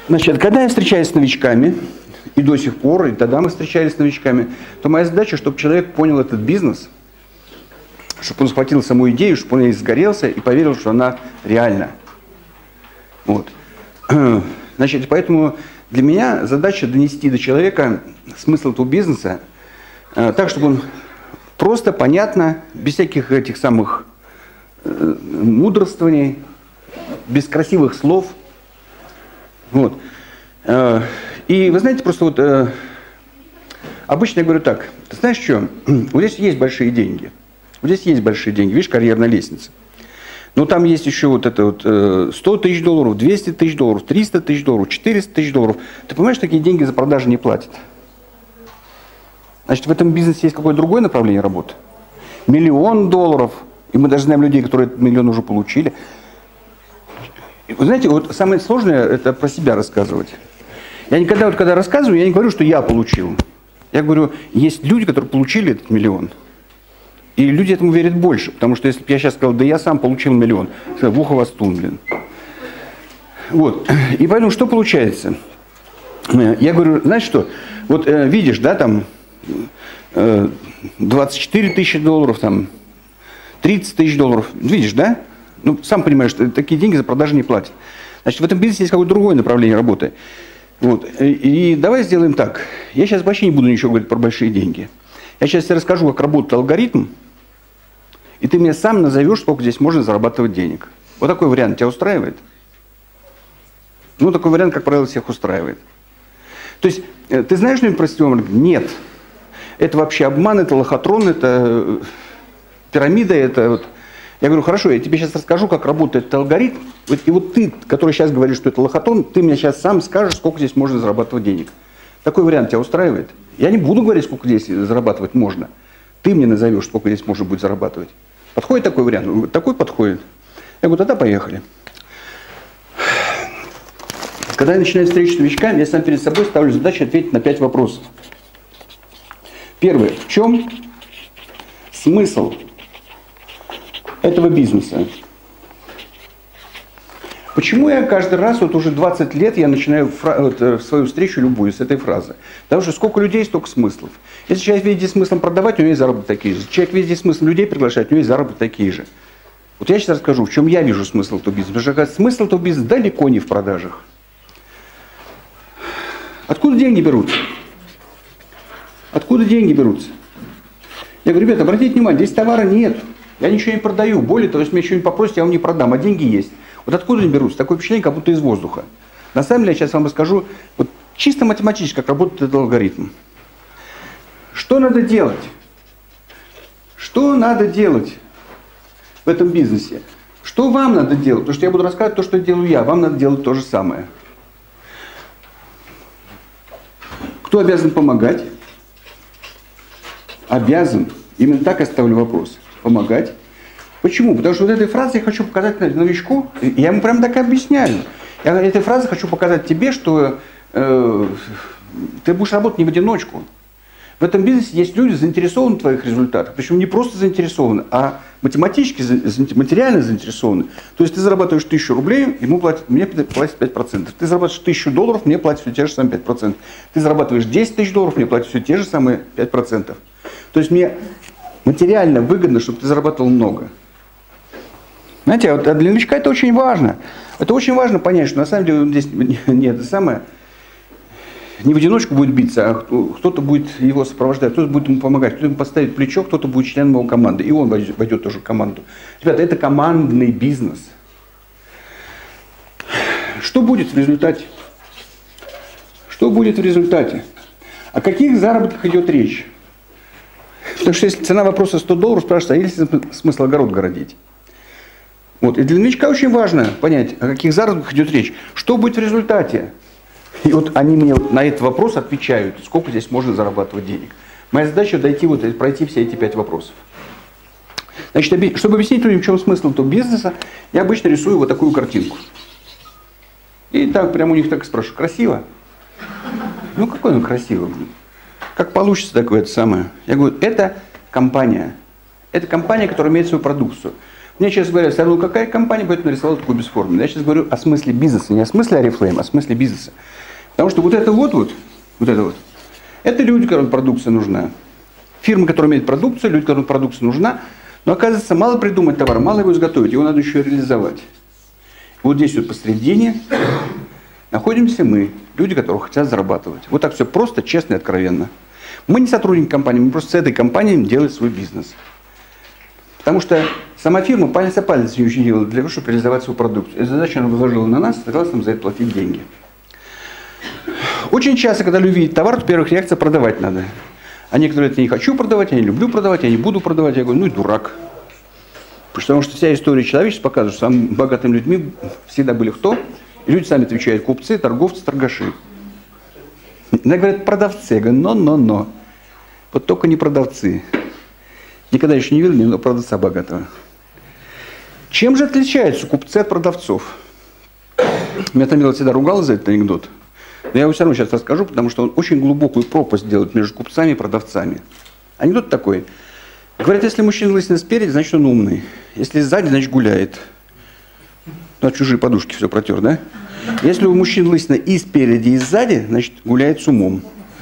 Значит, когда я встречаюсь с новичками, и до сих пор, и тогда мы встречались с новичками, то моя задача, чтобы человек понял этот бизнес, чтобы он схватил саму идею, чтобы он ей сгорелся и поверил, что она реальна. Вот. Значит, поэтому для меня задача донести до человека смысл этого бизнеса так, чтобы он просто, понятно, без всяких этих самых мудрствований, без красивых слов. Вот. И вы знаете, просто вот обычно я говорю так, ты знаешь что, вот здесь есть большие деньги. Вот здесь есть большие деньги, видишь, карьерная лестница. Но там есть еще вот это вот 100 тысяч долларов, 200 тысяч долларов, 300 тысяч долларов, 400 тысяч долларов. Ты понимаешь, такие деньги за продажи не платят. Значит, в этом бизнесе есть какое-то другое направление работы. $1 миллион. И мы даже знаем людей, которые этот миллион уже получили. Вы знаете, вот самое сложное, это про себя рассказывать. Я никогда, вот когда рассказываю, я не говорю, что я получил. Я говорю, есть люди, которые получили этот миллион. И люди этому верят больше. Потому что если бы я сейчас сказал, да я сам получил миллион, в ухо вас тун, блин. Вот. И поэтому что получается? Я говорю, знаешь что, вот видишь, да, там 24 тысячи долларов, там 30 тысяч долларов. Видишь, да? Ну, сам понимаешь, что такие деньги за продажи не платят. Значит, в этом бизнесе есть какое-то другое направление работы. Вот. И давай сделаем так. Я сейчас вообще не буду ничего говорить про большие деньги. Я сейчас тебе расскажу, как работает алгоритм, и ты мне сам назовешь, сколько здесь можно зарабатывать денег. Вот такой вариант тебя устраивает? Ну, такой вариант, как правило, всех устраивает. То есть, ты знаешь что-нибудь про сетевой маркетинг? Нет. Это вообще обман, это лохотрон, это пирамида, это вот... Я говорю, хорошо, я тебе сейчас расскажу, как работает этот алгоритм. И вот ты, который сейчас говоришь, что это лохотрон, ты мне сейчас сам скажешь, сколько здесь можно зарабатывать денег. Такой вариант тебя устраивает? Я не буду говорить, сколько здесь зарабатывать можно. Ты мне назовешь, сколько здесь можно будет зарабатывать. Подходит такой вариант? Такой подходит. Я говорю, тогда поехали. Когда я начинаю встречу с новичками, я сам перед собой ставлю задачу ответить на 5 вопросов. Первое. В чем смысл этого бизнеса? Почему я каждый раз, вот уже 20 лет, я начинаю в свою встречу любую с этой фразы? Потому что сколько людей, столько смыслов. Если человек видит смыслом продавать, у него есть заработок такие же. Человек видит смысл людей приглашать, у него есть заработок такие же. Вот я сейчас расскажу, в чем я вижу смысл этого бизнеса. Потому что смысл этого бизнеса далеко не в продажах. Откуда деньги берутся? Откуда деньги берутся? Я говорю, ребята, обратите внимание, здесь товара нет. Я ничего не продаю. Более того, если меня что-нибудь попросите, я вам не продам, а деньги есть. Вот откуда они берутся? Такое впечатление, как будто из воздуха. На самом деле, я сейчас вам расскажу вот, чисто математически, как работает этот алгоритм. Что надо делать? Что надо делать в этом бизнесе? Что вам надо делать? Потому что я буду рассказывать то, что делаю я. Вам надо делать то же самое. Кто обязан помогать? Обязан. Именно так я ставлю вопрос. Помогать. Почему? Потому что вот этой фразой я хочу показать новичку, я ему прям так и объясняю. Я этой фразой хочу показать тебе, что ты будешь работать не в одиночку. В этом бизнесе есть люди, заинтересованы в твоих результатах. Причем не просто заинтересованы, а математически, материально заинтересованы. То есть ты зарабатываешь 1000 рублей, мне платят 5%. Ты зарабатываешь 1000 долларов, мне платят все те же самые 5%. Ты зарабатываешь 10 тысяч долларов, мне платят все те же самые 5%. То есть мне материально выгодно, чтобы ты зарабатывал много. Знаете, вот для новичка это очень важно. Это очень важно понять, что на самом деле он здесь не это самое, не в одиночку будет биться, а кто-то будет его сопровождать, кто-то будет ему помогать, кто-то ему поставит плечо, кто-то будет членом его команды. И он войдет тоже в команду. Ребята, это командный бизнес. Что будет в результате? Что будет в результате? О каких заработках идет речь? Потому что если цена вопроса 100 долларов, спрашивается, а есть ли смысл огород городить? Вот. И для новичка очень важно понять, о каких заработках идет речь. Что будет в результате? И вот они мне на этот вопрос отвечают, сколько здесь можно зарабатывать денег. Моя задача пройти все эти 5 вопросов. Значит, чтобы объяснить людям, в чем смысл этого бизнеса, я обычно рисую вот такую картинку. И так прямо у них так спрашиваю, красиво? Ну какой он красивый? Как получится такое это самое? Я говорю, это компания. Это компания, которая имеет свою продукцию. Мне сейчас говорят, ну какая компания, поэтому нарисовала такую бесформенную. Я сейчас говорю о смысле бизнеса, не о смысле Oriflame, а о смысле бизнеса. Потому что вот это вот, это люди, которым продукция нужна. Фирмы, которые имеют продукцию, люди, которым продукция нужна. Но оказывается, мало придумать товар, мало его изготовить, его надо еще реализовать. Вот здесь вот посредине находимся мы, люди, которые хотят зарабатывать. Вот так все просто, честно и откровенно. Мы не сотрудники компании, мы просто с этой компанией делаем свой бизнес. Потому что сама фирма палец о палец не очень делает для того, чтобы реализовать свою продукцию. Эту задачу она возложила на нас, согласна нам за это платить деньги. Очень часто, когда люди видят товар, то первых реакция продавать надо. А некоторые это не хочу продавать, я не люблю продавать, я не буду продавать. Я говорю, ну и дурак. Потому что вся история человечества показывает, что самыми богатыми людьми всегда были кто? И люди сами отвечают, купцы, торговцы, торгаши. Иногда говорят, продавцы. Я говорю, но. Вот только не продавцы. Никогда еще не видел ни одного продавца богатого. Чем же отличаются купцы от продавцов? Меня Томила всегда ругал за этот анекдот. Но я его все равно сейчас расскажу, потому что он очень глубокую пропасть делает между купцами и продавцами. Анекдот такой. Говорят, если мужчина лысина спереди, значит он умный. Если сзади, значит гуляет. Ну, а чужие подушки все протер, да? Если у мужчин лысина и спереди, и сзади, значит гуляет с умом.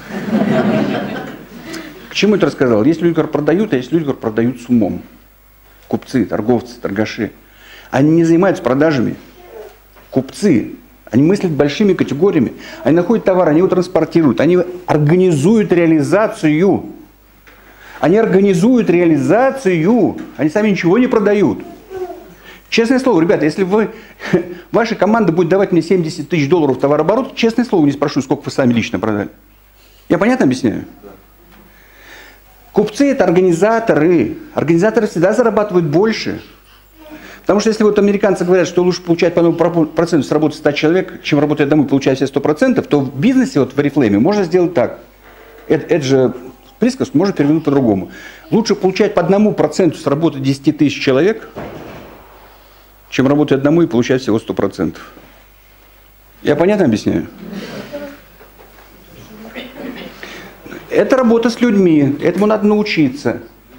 К чему это рассказал? Есть люди, которые продают, а есть люди, которые продают с умом. Купцы, торговцы, торгаши. Они не занимаются продажами. Купцы. Они мыслят большими категориями. Они находят товар, они его транспортируют. Они организуют реализацию. Они организуют реализацию. Они сами ничего не продают. Честное слово, ребята, если ваша команда будет давать мне 70 тысяч долларов товарооборот, честное слово, не спрошу, сколько вы сами лично продали. Я понятно объясняю? Купцы – это организаторы. Организаторы всегда зарабатывают больше. Потому что если вот американцы говорят, что лучше получать по 1% с работы 100 человек, чем работая домой, получая все 100%, то в бизнесе, вот в Oriflame, можно сделать так. Это же присказку можно перевернуть по-другому. Лучше получать по 1% с работы 10 тысяч человек, чем работать одному и получать всего 100%. Я понятно объясняю? Это работа с людьми, этому надо научиться.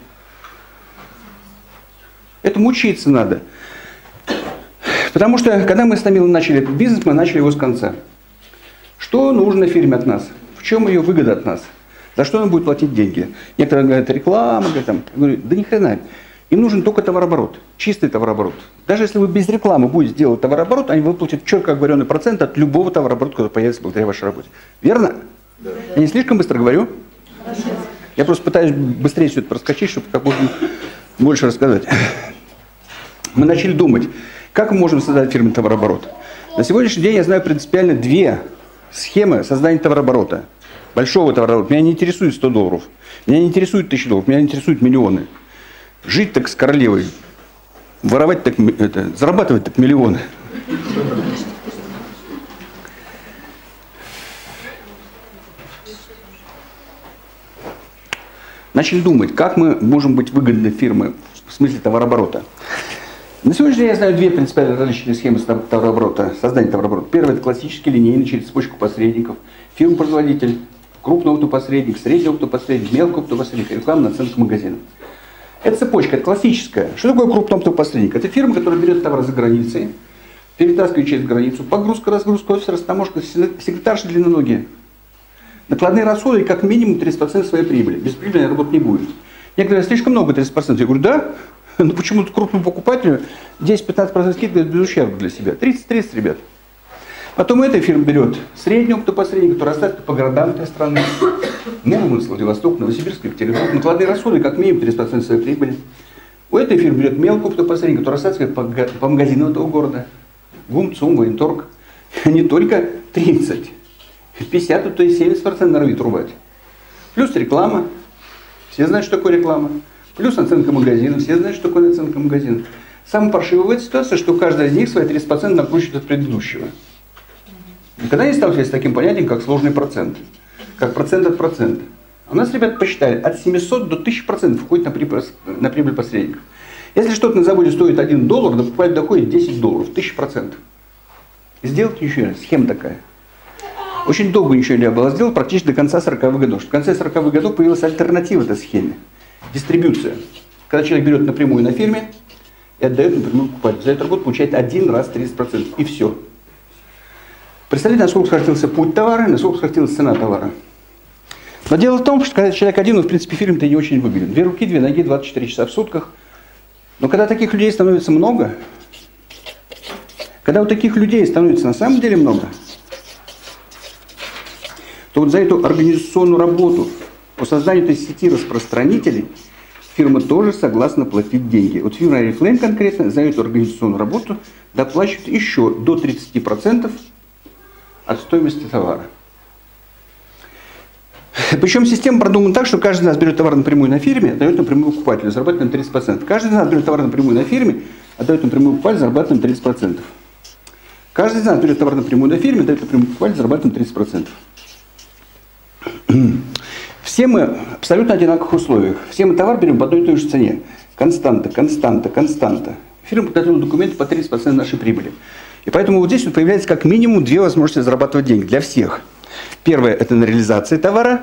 Этому учиться надо. Потому что, когда мы с Томилой начали этот бизнес, мы начали его с конца. Что нужно фирме от нас? В чем ее выгода от нас? За что она будет платить деньги? Некоторые говорят, реклама, говорят, там. Я говорю, да ни хрена. Им нужен только товарооборот, чистый товарооборот. Даже если вы без рекламы будете делать товарооборот, они выплатят четко оговоренный процент от любого товарооборота, который появится благодаря вашей работе. Верно? Да. Я не слишком быстро говорю? Хорошо. Я просто пытаюсь быстрее все это проскочить, чтобы как можно больше рассказать. Мы начали думать, как мы можем создать фирменный товарооборот. На сегодняшний день я знаю принципиально две схемы создания товарооборота. Большого товарооборота. Меня не интересует 100 долларов. Меня не интересует 1000 долларов. Меня интересуют миллионы. Жить так с королевой. Воровать так, зарабатывать так миллионы. Начали думать, как мы можем быть выгодной фирмой в смысле товарооборота. На сегодняшний день я знаю две принципиально различные схемы товарооборота, создания товарооборота. Первый – это классический линейный через цепочку посредников. Фирма-производитель, крупный оптовый-посредник, средний оптовый-посредник, мелкий оптовый-посредник, рекламная наценка магазина. Это цепочка, это классическая. Что такое крупный оптовый посредник? Это фирма, которая берет товар за границей, перетаскивает через границу, погрузка, разгрузка, офис, растаможка, секретарши длинноногие. Накладные расходы как минимум 30% своей прибыли. Без прибыли работать не будет. Некоторые слишком много 30%. Я говорю, да? Ну почему-то крупному покупателю 10-15% скидка без ущерба для себя. 30-30, ребят. Потом эта фирма берет средний оптовый-посредник, который остается по городам этой страны. Мурманск, Владивосток, Новосибирск, Екатеринбург. Накладные расходы как минимум 30% своей прибыли. У этой фирмы берет мелкий оптовый-посредник, который остается по магазинам этого города. ГУМ, ЦУМ, Военторг. Не только 30. 50, а то и 70% норовит рубать. Плюс реклама. Все знают, что такое реклама. Плюс наценка магазина. Все знают, что такое наценка магазина. Самое паршивое в этой ситуации, что каждый из них свои 30% накручивает от предыдущего. Никогда не сталкивались с таким понятием, как сложный процент. Как процент от процента. У нас, ребята, посчитали, от 700 до 1000% входит на прибыль посредников. Если что-то на заводе стоит $1, до покупателя доходит $10, 1000%. Сделать ничего не, схема такая. Очень долго ничего не было сделано, практически до конца 40-х годов. В конце 40-х годов появилась альтернатива этой схеме. Дистрибьюция. Когда человек берет напрямую на фирме, и отдает напрямую покупателю. За эту работу получает один раз 30%. И все. Представляете, насколько сократился путь товара, насколько сократилась цена товара. Но дело в том, что когда человек один, он, в принципе, фирме-то не очень выгоден. 2 руки, 2 ноги, 24 часа в сутках. Но когда таких людей становится много, когда у таких людей становится на самом деле много, то вот за эту организационную работу по созданию этой сети распространителей фирма тоже согласна платить деньги. Вот фирма Oriflame конкретно за эту организационную работу доплачивает еще до 30% от стоимости товара. Причем система продумана так, что каждый из нас берет товар напрямую на фирме, отдает напрямую покупателю, зарабатывает на 30%. Каждый из нас берет товар напрямую на фирме, отдает напрямую покупателю, зарабатывает на 30%. Каждый из нас берет товар напрямую на фирме, отдает напрямую покупателю, зарабатывает на 30%. Все мы в абсолютно одинаковых условиях. Все мы товар берем по одной и той же цене. Константа, константа, константа. Фирма подготовила документы по 30% нашей прибыли. И поэтому вот здесь вот появляется как минимум 2 возможности зарабатывать деньги для всех. Первое – это на реализации товара.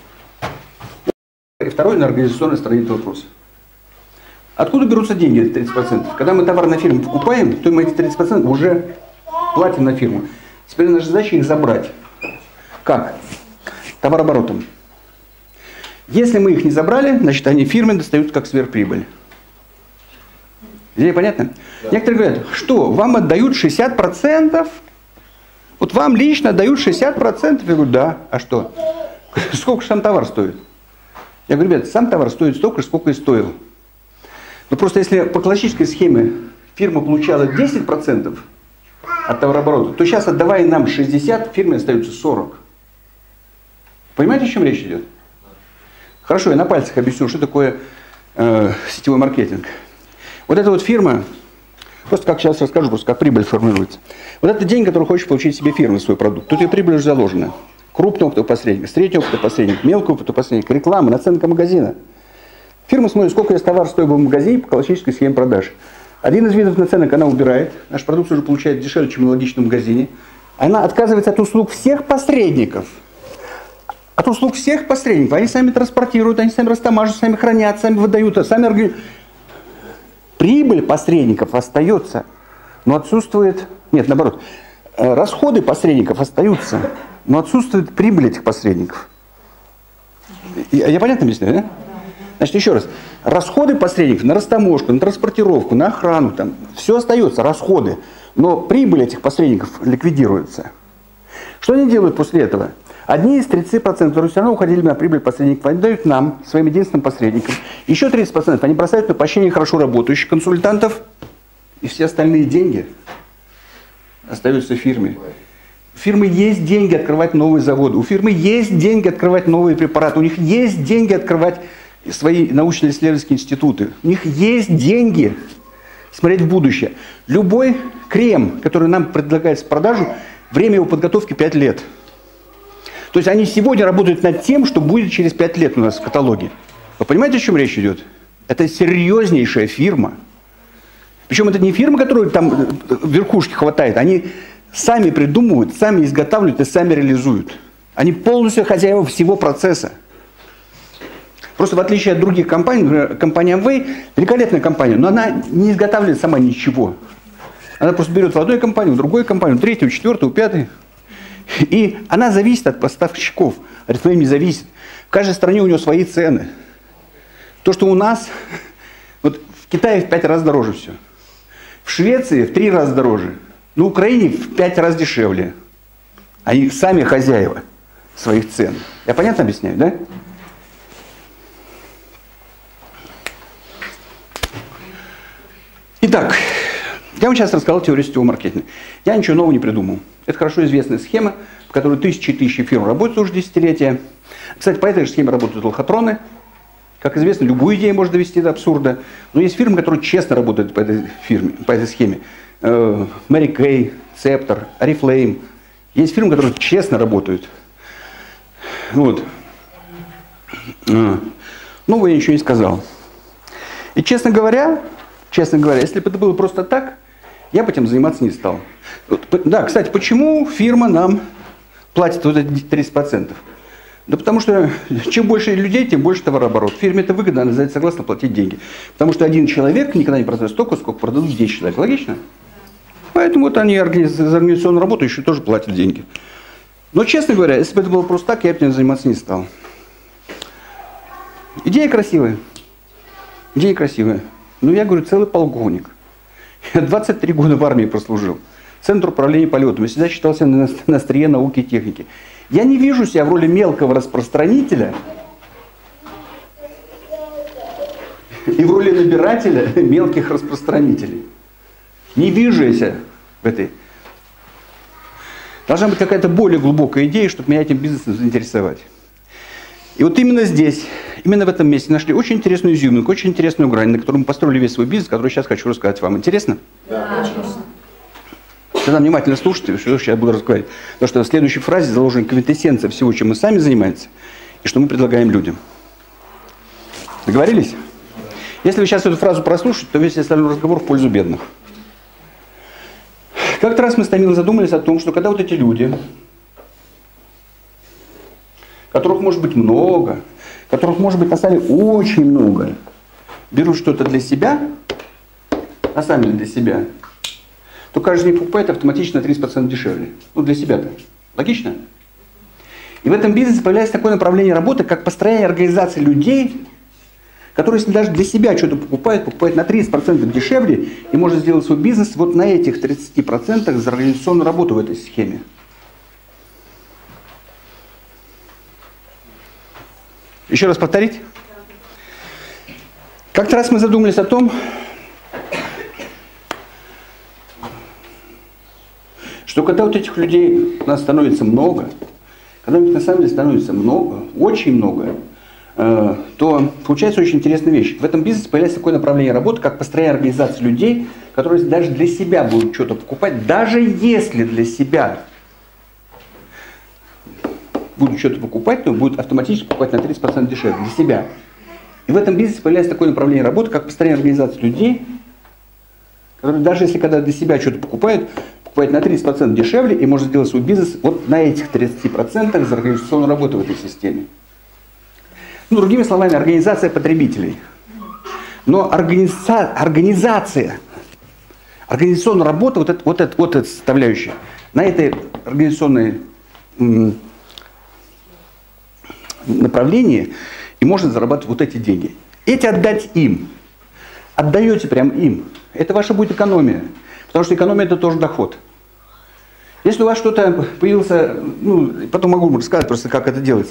И второе – на организационной стороне этого вопроса. Откуда берутся деньги, эти 30%? Когда мы товар на фирму покупаем, то мы эти 30% уже платим на фирму. Теперь наша задача их забрать. Как? Товарооборотом. Если мы их не забрали, значит они фирме достают как сверхприбыль. Здесь понятно? Да. Некоторые говорят, что вам отдают 60%? Вот вам лично дают 60%? Я говорю, да. А что? Сколько же сам товар стоит? Я говорю, ребят, сам товар стоит столько же, сколько и стоил. Но просто если по классической схеме фирма получала 10% от товарооборота, то сейчас, отдавая нам 60%, фирме остается 40%. Понимаете, о чем речь идет? Хорошо, я на пальцах объясню, что такое сетевой маркетинг. Вот эта вот фирма, просто как сейчас расскажу, просто как прибыль формируется. Вот это деньги, которые хочет получить себе фирма, свой продукт. Тут ее прибыль уже заложена. Крупный оптовый посредник, средний оптовый посредник, мелкий оптовый посредник, реклама, наценка магазина. Фирма смотрит, сколько я товар стоит в магазине по классической схеме продаж. Один из видов наценок она убирает. Наш продукт уже получает дешевле, чем аналогичный в магазине. Она отказывается от услуг всех посредников. От услуг всех посредников. Они сами транспортируют, они сами растамаживают, сами хранят, сами выдают, сами организуют. Прибыль посредников остается, но отсутствует... Нет, наоборот. Расходы посредников остаются, но отсутствует прибыль этих посредников. Я понятно объясняю, да? Значит, еще раз. Расходы посредников на растаможку, на транспортировку, на охрану, там, все остается, расходы. Но прибыль этих посредников ликвидируется. Что они делают после этого? Одни из 30%, которые все равно уходили на прибыль посредников, они дают нам, своим единственным посредникам. Еще 30% они бросают на поощрение хорошо работающих консультантов. И все остальные деньги остаются в фирме. У фирмы есть деньги открывать новые заводы. У фирмы есть деньги открывать новые препараты. У них есть деньги открывать свои научно-исследовательские институты. У них есть деньги смотреть в будущее. Любой крем, который нам предлагается в продажу, время его подготовки 5 лет. То есть они сегодня работают над тем, что будет через 5 лет у нас в каталоге. Вы понимаете, о чем речь идет? Это серьезнейшая фирма. Причем это не фирма, которую там верхушки хватает. Они сами придумывают, сами изготавливают и сами реализуют. Они полностью хозяева всего процесса. Просто в отличие от других компаний, например, компания Amway, великолепная компания, но она не изготавливает сама ничего. Она просто берет в одной компании, в другой компании, в третью, в четвертую, в пятую. И она зависит от поставщиков. Oriflame не зависит. В каждой стране у нее свои цены. То, что у нас, вот в Китае в 5 раз дороже все. В Швеции в 3 раза дороже. На Украине в 5 раз дешевле. Они сами хозяева своих цен. Я понятно объясняю, да? Итак, я вам сейчас рассказал теорию сетевого маркетинга. Я ничего нового не придумал. Это хорошо известная схема, в которой тысячи и тысячи фирм работают уже десятилетия. Кстати, по этой же схеме работают лохотроны. Как известно, любую идею можно довести до абсурда. Но есть фирмы, которые честно работают по этой схеме. Mary Kay, Scepter, Oriflame. Есть фирмы, которые честно работают. Вот. Нового я ничего не сказал. И честно говоря, если бы это было просто так, я бы этим заниматься не стал. Да, кстати, почему фирма нам платит вот эти 30%? Да потому что чем больше людей, тем больше товарооборот. Фирме это выгодно, она согласна платить деньги. Потому что один человек никогда не продаст столько, сколько продадут 10 человек. Логично? Поэтому вот они за организационную работу еще тоже платят деньги. Но, честно говоря, если бы это было просто так, я бы этим заниматься не стал. Идея красивая. Идея красивая. Но я говорю, целый полковник. Я 23 года в армии прослужил. Центр управления полетом. Я всегда считался на острие науки и техники. Я не вижу себя в роли мелкого распространителя и в роли набирателя мелких распространителей. Не вижу я себя в этой. Должна быть какая-то более глубокая идея, чтобы меня этим бизнесом заинтересовать. И вот именно здесь, именно в этом месте нашли очень интересную изюминку, очень интересную грань, на которой мы построили весь свой бизнес, который сейчас хочу рассказать вам. Интересно? Да. Тогда внимательно слушайте, что я буду разговаривать. Потому что в следующей фразе заложена квинтэссенция всего, чем мы сами занимаемся, и что мы предлагаем людям. Договорились? Если вы сейчас эту фразу прослушаете, то весь остальной разговор в пользу бедных. Как-то раз мы с Томилой задумались о том, что когда вот эти люди, которых может быть много, которых может быть на самом деле очень много, берут что-то для себя, на самом деле для себя, то каждый из них покупает автоматически на 30% дешевле. Ну, для себя-то. Логично? И в этом бизнесе появляется такое направление работы, как построение организации людей, которые, если даже для себя что-то покупают на 30% дешевле и может сделать свой бизнес вот на этих 30% за организационную работу в этой схеме. Еще раз повторить? Как-то раз мы задумались о том, что когда вот этих людей у нас становится много, когда их на самом деле становится много, очень много, то получается очень интересная вещь. В этом бизнесе появляется такое направление работы, как построение организации людей, которые даже для себя будут что-то покупать, даже если для себя будут что-то покупать, то будут автоматически покупать на 30% дешевле для себя. И в этом бизнесе появляется такое направление работы, как построение организации людей, которые даже если когда для себя что-то покупают на 30% дешевле и может сделать свой бизнес вот на этих 30% за организационную работу в этой системе. Ну, другими словами, организация потребителей. Но организация, организационная работа, вот эта составляющая, на этой организационной направлении и можно зарабатывать вот эти деньги. Эти отдать им. Отдаете прям им. Это ваша будет экономия. Потому что экономия это тоже доход. Если у вас что-то появился, ну, потом могу рассказать просто, как это делать.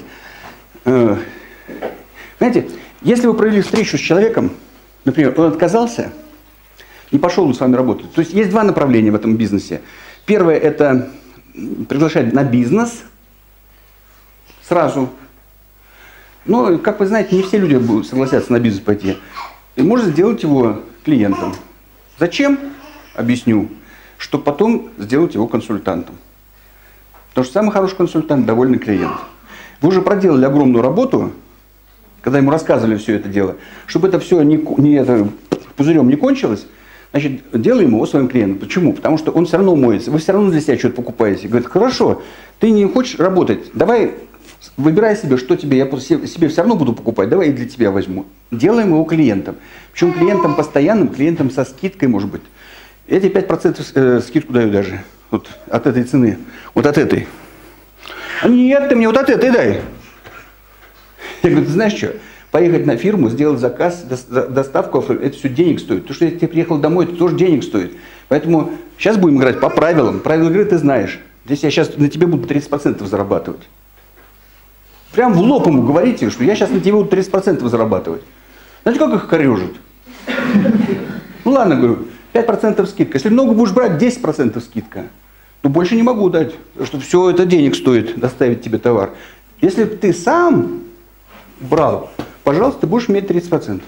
Знаете, если вы провели встречу с человеком, например, он отказался, не пошел с вами работать. То есть есть два направления в этом бизнесе. Первое это приглашать на бизнес сразу. Но, как вы знаете, не все люди будут согласятся на бизнес пойти. И можно сделать его клиентом. Зачем? Объясню. Чтобы потом сделать его консультантом. Потому что самый хороший консультант – довольный клиент. Вы уже проделали огромную работу, когда ему рассказывали все это дело. Чтобы это все пузырем не кончилось, значит, делаем его своим клиентом. Почему? Потому что он все равно моется. Вы все равно для себя что-то покупаете. Говорит, хорошо, ты не хочешь работать, давай выбирай себе, что тебе, я себе все равно буду покупать, давай и для тебя возьму. Делаем его клиентом. Причем клиентом постоянным, клиентом со скидкой, может быть. Эти 5% скидку даю даже. Вот от этой цены. Вот от этой. А нет, ты мне вот от этой дай. Я говорю, ты знаешь что? Поехать на фирму, сделать заказ, доставку, это все денег стоит. То, что я тебе приехал домой, это тоже денег стоит. Поэтому сейчас будем играть по правилам. Правила игры ты знаешь. Здесь я сейчас на тебе буду 30% зарабатывать. Прям в лоб ему говорите, что я сейчас на тебе буду 30% зарабатывать. Знаете, как их корежит? Ну ладно, говорю, 5% скидка. Если много будешь брать, 10% скидка. Но больше не могу дать, потому что все это денег стоит доставить тебе товар. Если ты сам брал, пожалуйста, ты будешь иметь 30%.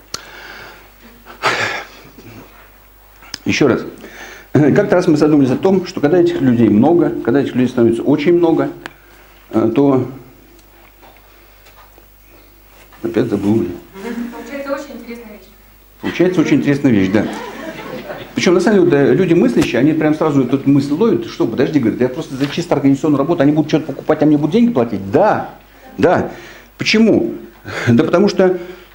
Еще раз. Как-то раз мы задумались о том, что когда этих людей много, когда этих людей становится очень много, то... Опять забыл. Получается очень интересная вещь. Получается очень интересная вещь, да. Причем, на самом деле, люди мыслящие, они прям сразу эту мысль ловят. Что, подожди, говорят, я просто за чисто организационную работу, они будут что-то покупать, а мне будут деньги платить? Да. Да. Почему? Да потому что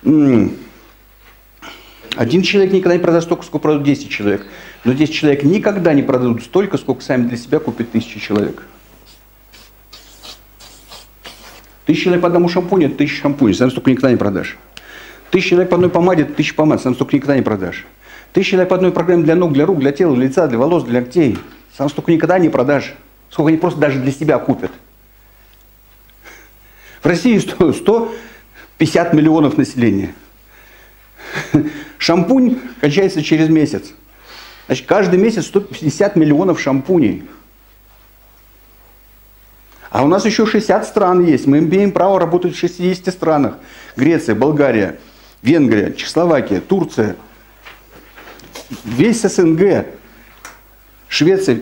один человек никогда не продаст столько, сколько продадут 10 человек. Но 10 человек никогда не продадут столько, сколько сами для себя купит 1000 человек. 1000 человек по одному шампуню – это 1000 шампуней, сам столько никогда не продашь. 1000 человек по одной помаде – это 1000 помад, сам столько никогда не продашь. 1000 человек по одной программе для ног, для рук, для тела, для лица, для волос, для ногтей, сам столько никогда не продашь. Сколько они просто даже для себя купят. В России 150 миллионов населения. Шампунь кончается через месяц. Значит, каждый месяц 150 миллионов шампуней. А у нас еще 60 стран есть. Мы имеем право работать в 60 странах. Греция, Болгария, Венгрия, Чехословакия, Турция. Весь СНГ. Швеция.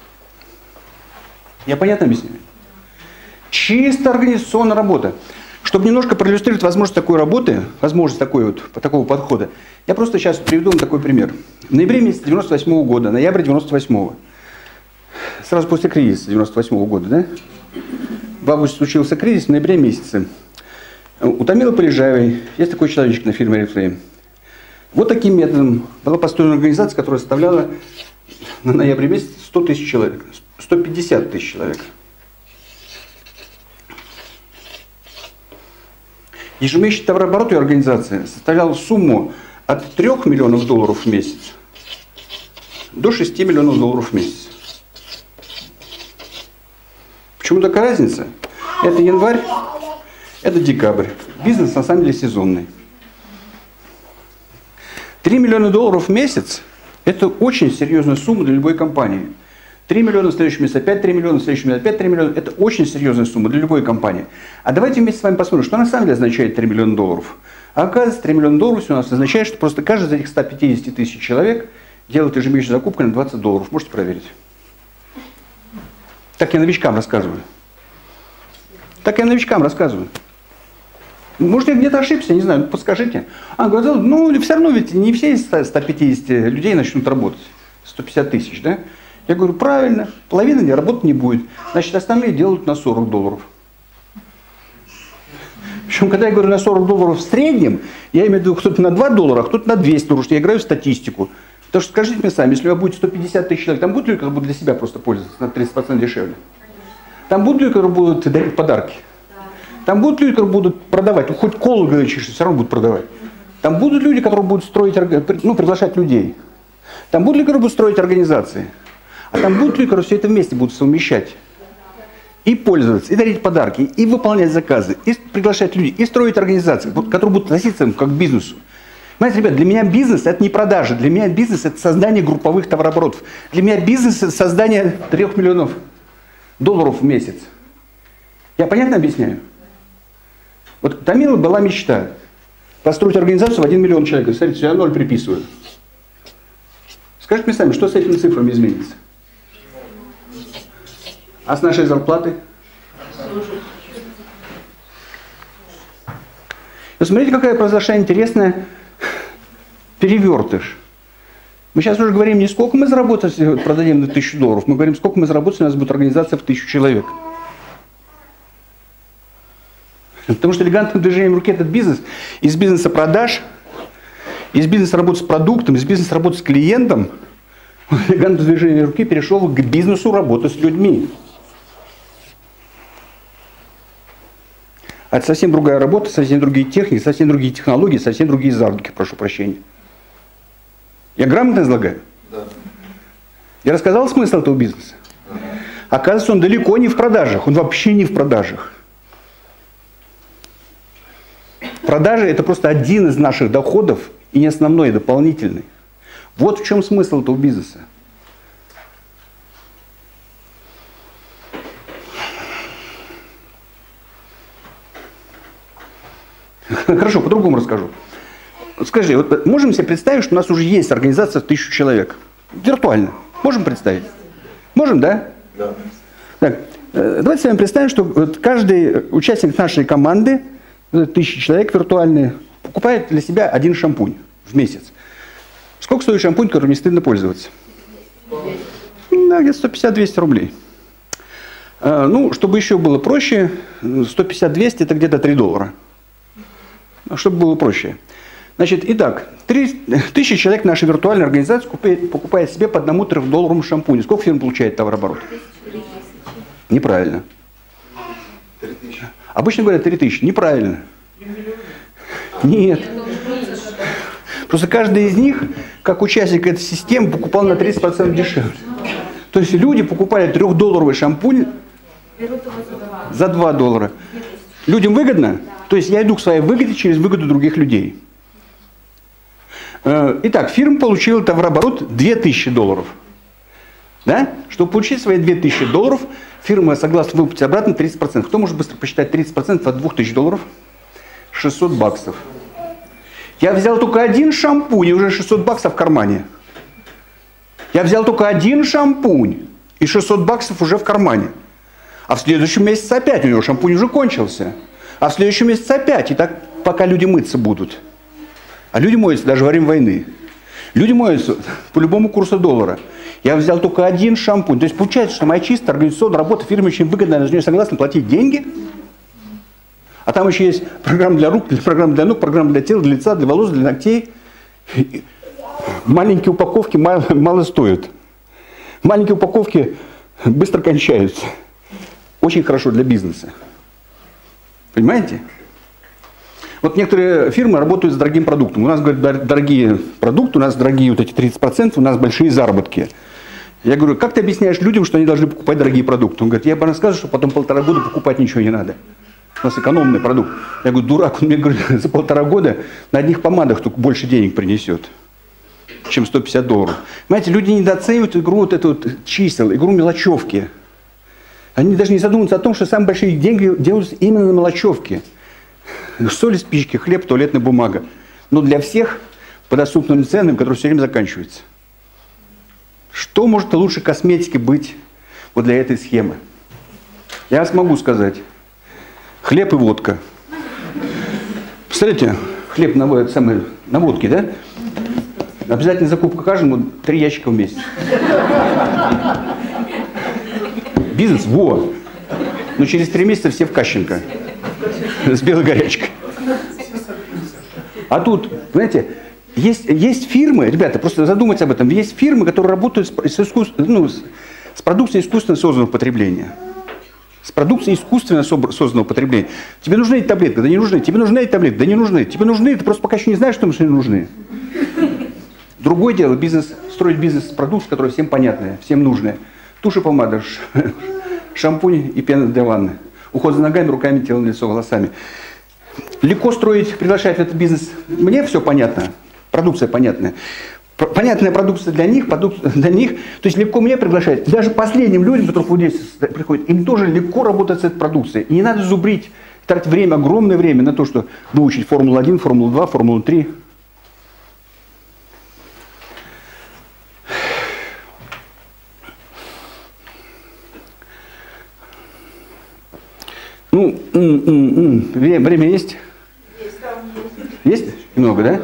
Я понятно объясняю? Чисто организационная работа. Чтобы немножко проиллюстрировать возможность такой работы, возможность такого подхода, я просто сейчас приведу вам такой пример. В ноябре месяца 98 года, ноябрь 98 сразу после кризиса 98 года, да? В августе случился кризис, в ноябре месяце. У Тамилы Полежаевой есть такой человечек на фирме Oriflame. Вот таким методом была построена организация, которая составляла на ноябре месяце 100 тысяч человек, 150 тысяч человек. Ежемесячный товарооборот ее организации составлял сумму от 3 миллионов долларов в месяц до 6 миллионов долларов в месяц. Почему такая разница? Это январь, это декабрь. Бизнес на самом деле сезонный. 3 миллиона долларов в месяц – это очень серьезная сумма для любой компании. 3 миллиона в следующем месяце, опять 3 миллиона, в следующем месяце, опять 3 миллиона. Это очень серьезная сумма для любой компании. А давайте вместе с вами посмотрим, что на самом деле означает 3 миллиона долларов. А оказывается, 3 миллиона долларов у нас означает, что просто каждый из этих 150 тысяч человек делает ежемесячную закупку на 20 долларов. Можете проверить. Так я новичкам рассказываю. Может, я где-то ошибся, не знаю, подскажите. Говорит, ну, все равно ведь не все из 150 людей начнут работать. 150 тысяч, да? Я говорю, правильно, половина не работать не будет. Значит, остальные делают на 40 долларов. Причем, когда я говорю на 40 долларов в среднем, я имею в виду кто-то на 2 доллара, а кто-то на 200, потому что я играю в статистику. Потому что скажите мне сами, если у вас будет 150 тысяч человек, там будут люди, которые будут для себя просто пользоваться на 30% дешевле? Там будут люди, которые будут дарить подарки? Там будут люди, которые будут продавать, хоть колу горячишь, все равно будут продавать. Там будут люди, которые будут строить, приглашать людей. Там будут люди, которые будут строить организации. А там будут люди, которые все это вместе будут совмещать. И пользоваться, и дарить подарки, и выполнять заказы, и приглашать людей, и строить организации, которые будут относиться как к бизнесу. Понимаете, ребят, для меня бизнес – это не продажи, для меня бизнес – это создание групповых товарооборотов. Для меня бизнес – это создание 3 миллионов долларов в месяц. Я понятно объясняю? Вот у Тамилы была мечта построить организацию в 1 миллион человек. Смотрите, я 0 приписываю. Скажите мне сами, что с этими цифрами изменится? А с нашей зарплатой? Посмотрите, какая произошла интересная перевертыш. Мы сейчас уже говорим не сколько мы заработаем, продадим на 1000 долларов, мы говорим, сколько мы заработаем, у нас будет организация в 1000 человек. Потому что элегантным движением руки этот бизнес из бизнеса продаж, из бизнеса работы с продуктом, из бизнеса работы с клиентом, элегантным движением руки перешел к бизнесу работы с людьми. А это совсем другая работа, совсем другие техники, совсем другие технологии, совсем другие заработки, прошу прощения. Я грамотно излагаю? Да. Я рассказал смысл этого бизнеса? Да. Оказывается, он далеко не в продажах, он вообще не в продажах. Продажи – это просто один из наших доходов, и не основной, а дополнительный. Вот в чем смысл этого бизнеса. Хорошо, по-другому расскажу. Скажи, вот можем себе представить, что у нас уже есть организация в 1000 человек? Виртуально. Можем представить? Можем, да? Да. Так, давайте с вами представим, что вот каждый участник нашей команды, 1000 человек виртуальные, покупает для себя 1 шампунь в месяц. Сколько стоит шампунь, которым не стыдно пользоваться? Да, где-то 150-200 рублей. Ну, чтобы еще было проще, 150-200 это где-то $3. Чтобы было проще. Значит, итак, 1000 человек в нашей виртуальной организации покупает себе по одному $3 шампунь. Сколько фирм получает товарооборот? Неправильно. 3000. Обычно говорят 3000. Неправильно. Нет. Просто каждый из них, как участник этой системы, покупал на 30% дешевле. То есть люди покупали $3 шампунь за $2. Людям выгодно? То есть я иду к своей выгоде через выгоду других людей. Итак, фирма получила товарооборот $2000. Да? Чтобы получить свои $2000, фирма согласна выплатить обратно 30%. Кто может быстро посчитать 30% от $2000? $600. Я взял только один шампунь, и уже $600 в кармане. Я взял только один шампунь, и $600 уже в кармане. А в следующем месяце опять, у него шампунь уже кончился. А в следующем месяце опять, и так пока люди мыться будут. А люди моются даже во время войны. Люди моются по любому курсу доллара. Я взял только один шампунь. То есть получается, что моя чистая организационная работа фирме очень выгодная, она за нее согласна платить деньги. А там еще есть программа для рук, программа для ног, программа для тела, для лица, для волос, для ногтей. Маленькие упаковки мало стоят. Маленькие упаковки быстро кончаются. Очень хорошо для бизнеса. Понимаете? Вот некоторые фирмы работают с дорогим продуктом. У нас, говорят, дорогие продукты, у нас дорогие вот эти 30%, у нас большие заработки. Я говорю, как ты объясняешь людям, что они должны покупать дорогие продукты? Он говорит, я бы рассказываю, что потом 1,5 года покупать ничего не надо. У нас экономный продукт. Я говорю, дурак, он мне говорит, за 1,5 года на одних помадах только больше денег принесет, чем $150. Понимаете, люди недооценивают игру вот эту вот чисел, игру мелочевки. Они даже не задумываются о том, что самые большие деньги делаются именно на мелочевке. Соль, спички, хлеб, туалетная бумага. Но для всех по доступным ценам, которые все время заканчиваются. Что может лучше косметики быть вот для этой схемы? Я вам могу сказать. Хлеб и водка. Представляете, хлеб на водке, да? Обязательно закупка каждому 3 ящика в месяц. Бизнес, во! Но через 3 месяца все в Кащенко. С белой горячкой. А тут, знаете, есть фирмы, ребята, просто задумайтесь об этом, есть фирмы, которые работают с продукцией искусственно созданного потребления. С продукцией искусственно созданного потребления. Тебе нужны эти таблетки? Да не нужны. Тебе нужны эти таблетки? Да не нужны. Тебе нужны, ты просто пока еще не знаешь, что им нужны. Другое дело, строить бизнес с продукцией, которая всем понятная, всем нужная. Тушь и помада, шампунь и пена для ванны. Уход за ногами, руками, телом, лицом, волосами. Легко строить, приглашать в этот бизнес. Мне все понятно. Продукция понятная. Понятная продукция для них, продукция для них. То есть легко мне приглашать. Даже последним людям, которых вот здесь приходят, им тоже легко работать с этой продукцией. И не надо зубрить, тратить время, огромное время на то, что выучить Формулу-1, Формулу-2, Формулу-3. Ну, время есть? Есть? Немного, да?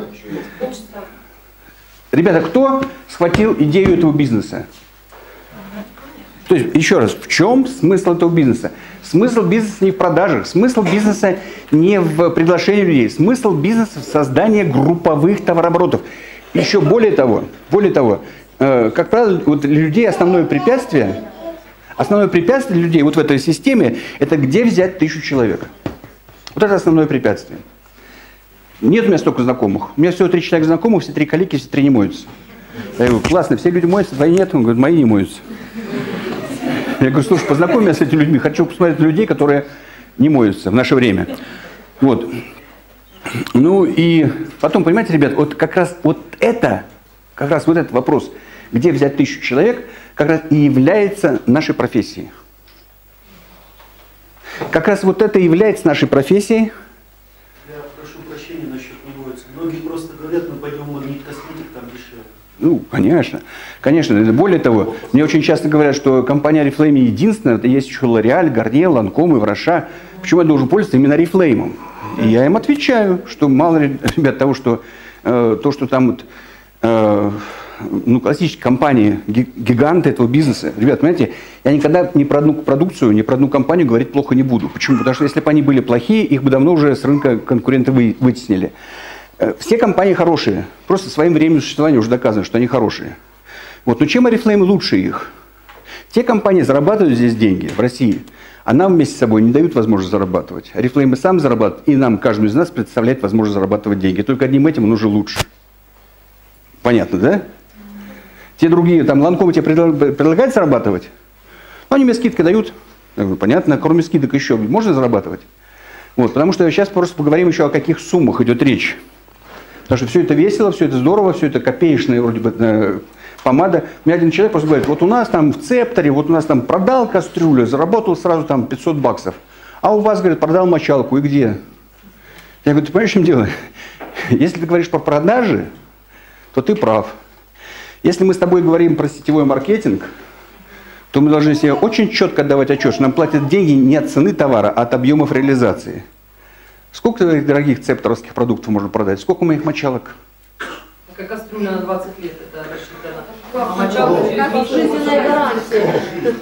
Ребята, кто схватил идею этого бизнеса? То есть, еще раз, в чем смысл этого бизнеса? Смысл бизнеса не в продажах, смысл бизнеса не в приглашении людей, смысл бизнеса в создании групповых товарооборотов. Еще более того, как правило, вот для людей основное препятствие для людей вот в этой системе, это где взять 1000 человек. Вот это основное препятствие. Нет у меня столько знакомых. У меня всего 3 человека знакомых, все 3 калики, все 3 не моются. Я говорю, классно, все люди моются, твои нет. Он говорит, мои не моются. Я говорю, слушай, познакомь меня с этими людьми. Хочу посмотреть людей, которые не моются в наше время. Вот. Ну и потом, понимаете, ребят, вот как раз вот этот вопрос, где взять 1000 человек, как раз и является нашей профессией. Как раз вот это и является нашей профессией. Я прошу прощения насчет не моются. Многие просто говорят, мы пойдем в магнит косметик, там дешевле. Ну, конечно. Конечно. Более того, мне очень часто говорят, что компания Oriflame единственная, это есть еще L'Oréal, Garnier, Lancôme и Враша. Почему я должен пользоваться именно Oriflame? И я им отвечаю, что мало ли, ребят, того, что то, что там вот, классические компании, гиганты этого бизнеса. Ребят, понимаете, я никогда ни про одну продукцию, ни про одну компанию говорить плохо не буду. Почему? Потому что если бы они были плохие, их бы давно уже с рынка конкуренты вытеснили. Все компании хорошие. Просто своим временем существования уже доказано, что они хорошие. Вот. Но чем Oriflame лучше их? Те компании зарабатывают здесь деньги, в России, а нам вместе с собой не дают возможность зарабатывать. Oriflame сам зарабатывает, и нам, каждому из нас, представляет возможность зарабатывать деньги. Только одним этим он уже лучше. Понятно, да? Те другие, там, Ланком тебе предлагают зарабатывать? Ну, они мне скидки дают. Я говорю, понятно, кроме скидок еще можно зарабатывать? Вот, потому что сейчас просто поговорим еще о каких суммах идет речь. Потому что все это весело, все это здорово, все это копеечная вроде бы помада. У меня один человек просто говорит, вот у нас там в Цепторе, вот у нас там продал кастрюлю, заработал сразу там 500 баксов. А у вас, говорит, продал мочалку, и где? Я говорю, ты понимаешь, в чем дело? Если ты говоришь про продажи, то ты прав. Если мы с тобой говорим про сетевой маркетинг, то мы должны себе очень четко отдавать отчет, что нам платят деньги не от цены товара, а от объемов реализации. Сколько дорогих цепторовских продуктов можно продать? Сколько моих мочалок? Как кастрюля на 20 лет это рассчитано. А мочалка через жизненная гарантия.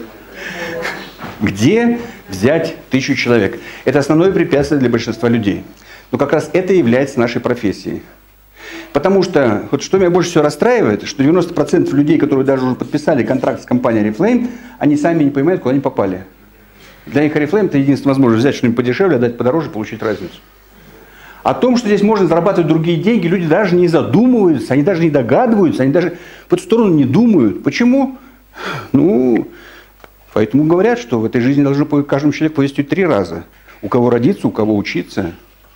Где взять 1000 человек? Это основное препятствие для большинства людей. Но как раз это является нашей профессией. Потому что, вот что меня больше всего расстраивает, что 90% людей, которые даже уже подписали контракт с компанией Oriflame, они сами не понимают, куда они попали. Для них Oriflame это единственная возможность взять что-нибудь подешевле, отдать подороже, получить разницу. О том, что здесь можно зарабатывать другие деньги, люди даже не задумываются, они даже не догадываются, они даже в эту сторону не думают. Почему? Ну, поэтому говорят, что в этой жизни должно каждому человеку повести 3 раза. У кого родиться, у кого учиться.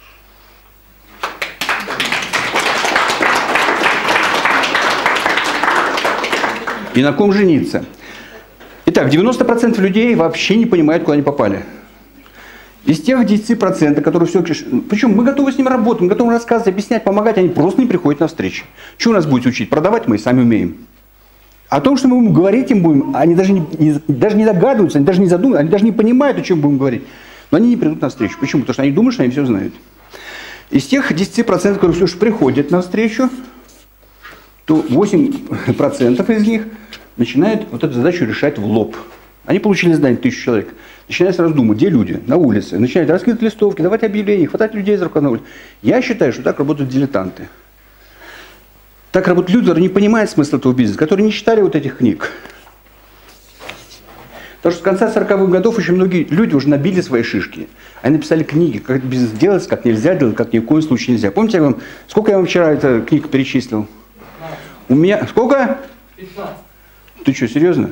И на ком жениться. Итак, 90% людей вообще не понимают, куда они попали. Из тех 10%, которые все... Причем мы готовы с ними работать, мы готовы рассказывать, объяснять, помогать, они просто не приходят на встречи. Что у нас будете учить? Продавать мы сами умеем. О том, что мы будем говорить им будем, они даже не догадываются, они даже не задумываются, они даже не понимают, о чем будем говорить. Но они не придут на встречу. Почему? Потому что они думают, что они все знают. Из тех 10%, которые все же приходят на встречу, то 8% из них начинают вот эту задачу решать в лоб. Они получили задание 1000 человек. Начинают сразу думать, где люди? На улице. Начинают раскидывать листовки, давать объявления, хватать людей за руку на улице. Я считаю, что так работают дилетанты. Так работают люди, которые не понимают смысла этого бизнеса, которые не читали вот этих книг. Потому что с конца 40-х годов очень многие люди уже набили свои шишки. Они написали книги, как этот бизнес делать, как нельзя делать, как ни в коем случае нельзя. Помните, сколько я вам вчера эту книгу перечислил? У меня... Сколько? 15. Ты что, серьезно?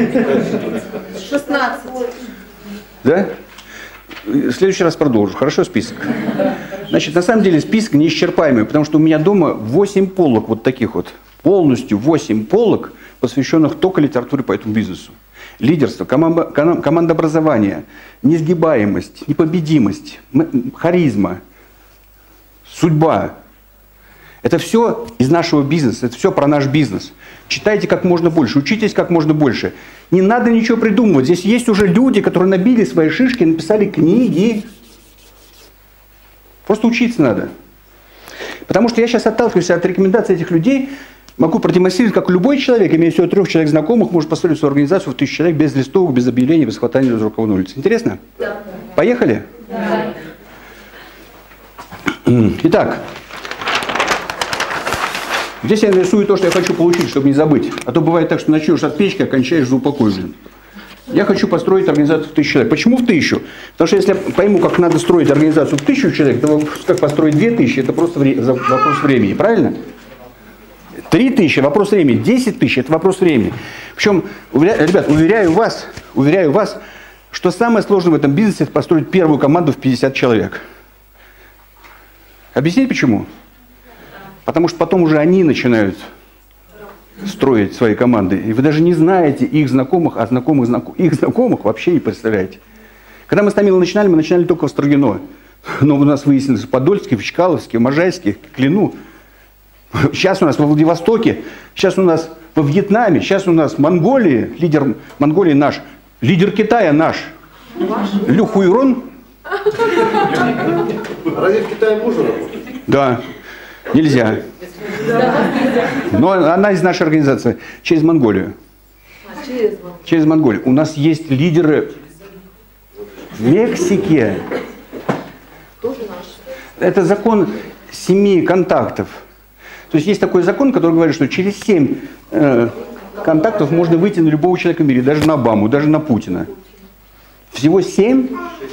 16. Да? В следующий раз продолжу. Хорошо, список? Значит, на самом деле список неисчерпаемый, потому что у меня дома 8 полок вот таких вот. Полностью 8 полок, посвященных только литературе по этому бизнесу. Лидерство, командообразование, несгибаемость, непобедимость, харизма, судьба. Это все из нашего бизнеса, это все про наш бизнес. Читайте как можно больше, учитесь как можно больше. Не надо ничего придумывать. Здесь есть уже люди, которые набили свои шишки, написали книги. Просто учиться надо. Потому что я сейчас отталкиваюсь от рекомендаций этих людей, могу продемонстрировать, как любой человек, имея всего 3 человек знакомых, может построить свою организацию в 1000 человек без листовок, без объявлений, без хватания за рукава на улице. Интересно? Да. Поехали? Да. Итак. Здесь я нарисую то, что я хочу получить, чтобы не забыть. А то бывает так, что начнешь от печки, а кончаешь за упокой. Я хочу построить организацию в 1000 человек. Почему в 1000? Потому что если я пойму, как надо строить организацию в 1000 человек, то как построить 2000, это просто вопрос времени. Правильно? 3000 – вопрос времени. 10 000 – это вопрос времени. Причем, ребят, уверяю вас, что самое сложное в этом бизнесе – это построить первую команду в 50 человек. Объяснить почему? Потому что потом уже они начинают строить свои команды. И вы даже не знаете их знакомых, а их знакомых вообще не представляете. Когда мы с Томилой начинали, мы начинали только в Строгино. Но у нас выяснилось в Подольске, в Чкаловске, в Можайске, в Клину. Сейчас у нас во Владивостоке, сейчас у нас во Вьетнаме, сейчас у нас в Монголии, лидер Монголии наш, лидер Китая наш. Лю Хуйрон. Разве в Китае можно работать? Да. Нельзя. Но она из нашей организации. Через Монголию. Через Монголию. У нас есть лидеры в Мексике. Это закон 7 контактов. То есть есть такой закон, который говорит, что через 7 контактов можно выйти на любого человека в мире, даже на Обаму, даже на Путина. Всего 7.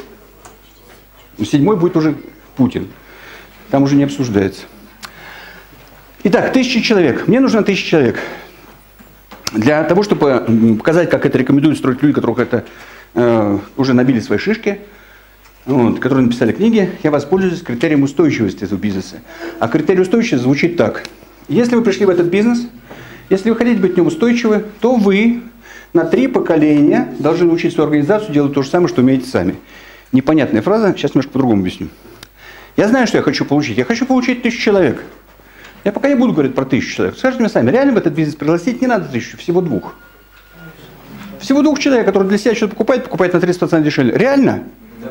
7-й будет уже Путин. Там уже не обсуждается. Итак, 1000 человек. Мне нужно 1000 человек. Для того, чтобы показать, как это рекомендуют строить люди, которых это уже набили свои шишки, вот, которые написали книги, я воспользуюсь критерием устойчивости этого бизнеса. А критерий устойчивости звучит так. Если вы пришли в этот бизнес, если вы хотите быть в нем устойчивы, то вы на 3 поколения должны научить свою организацию делать то же самое, что умеете сами. Непонятная фраза, сейчас немножко по-другому объясню. Я знаю, что я хочу получить. Я хочу получить 1000 человек. Я пока не буду говорить про 1000 человек. Скажите мне сами, реально в этот бизнес пригласить не надо 1000, всего 2. Всего 2 человек, которые для себя что-то покупают на 30% дешевле. Реально? Да.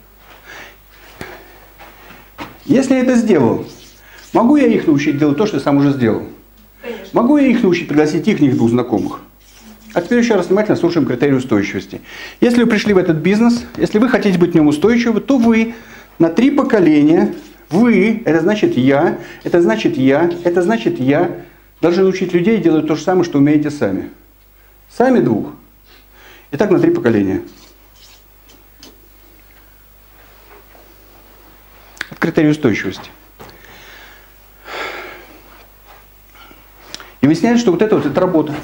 Если я это сделал, могу я их научить делать то, что я сам уже сделал? Конечно. Могу я их научить пригласить их 2 знакомых? А теперь еще раз внимательно слушаем критерии устойчивости. Если вы пришли в этот бизнес, если вы хотите быть в нем устойчивы, то вы на 3 поколения, вы, это значит я, это значит я, это значит я, должны научить людей делать то же самое, что умеете сами. Сами 2. И так на 3 поколения. Это критерий устойчивости. И выясняется, что вот это работа.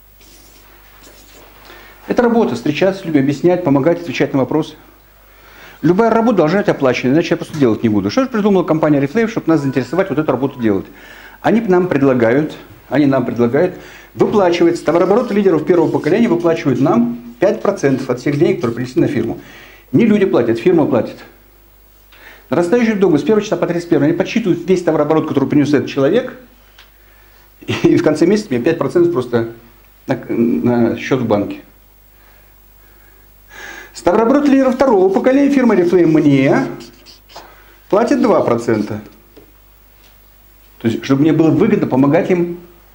Это работа, встречаться с людьми, объяснять, помогать, отвечать на вопросы. Любая работа должна быть оплачена, иначе я просто делать не буду. Что же придумала компания Oriflame, чтобы нас заинтересовать вот эту работу делать? Они нам предлагают выплачивать, с товарооборота лидеров первого поколения выплачивают нам 5% от всех денег, которые принесли на фирму. Не люди платят, фирма платит. Нарастающий договор с 1 числа по 31 они подсчитывают весь товарооборот, который принес этот человек, и в конце месяца мне 5% просто на счет в банке. С товарооборота лидеров второго поколения фирма Oriflame мне платит 2%. То есть, чтобы мне было выгодно помогать им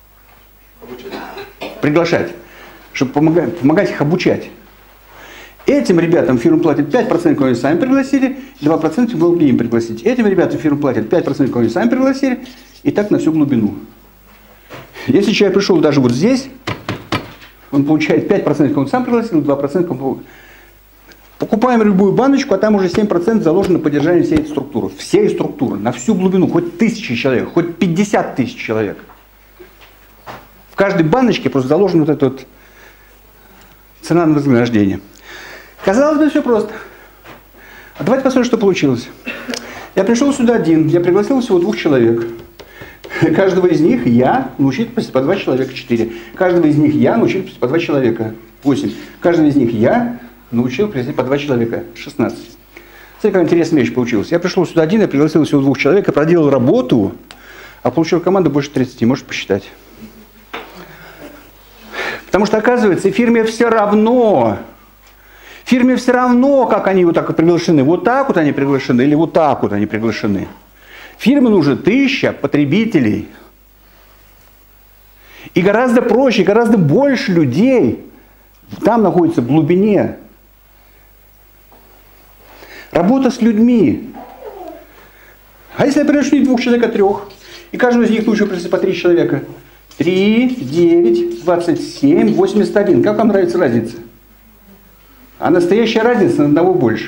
приглашать, чтобы помогать их обучать. Этим ребятам фирма платит 5%, кого они сами пригласили, 2% было бы им пригласить. Этим ребятам фирма платит 5%, кого они сами пригласили, и так на всю глубину. Если человек пришел даже вот здесь, он получает 5%, кого он сам пригласил, 2%, кого... Покупаем любую баночку, а там уже 7% заложено на поддержание всей этой структуры. Всей структуры, на всю глубину, хоть 1000 человек, хоть 50 000 человек. В каждой баночке просто заложена вот эта вот цена на вознаграждение. Казалось бы, все просто. А давайте посмотрим, что получилось. Я пришел сюда один, я пригласил всего 2 человек. Каждого из них я научил по 2 человека, 4. Каждого из них я научил по 2 человека, 8. Каждого из них я научил пригласить по 2 человека, 16. Смотрите, какая интересная вещь получилась. Я пришел сюда один, я пригласил всего 2 человек, я проделал работу, а получил команду больше 30, можешь посчитать. Потому что, оказывается, фирме все равно, как они вот так приглашены. Вот так вот они приглашены или вот так вот они приглашены. Фирме нужно 1000 потребителей. И гораздо проще, гораздо больше людей там находится в глубине. Работа с людьми. А если я приглашу не 2 человек, а 3? И каждому из них научу по 3 человека. 3, 9, 27, 81. Как вам нравится разница? А настоящая разница на одного больше.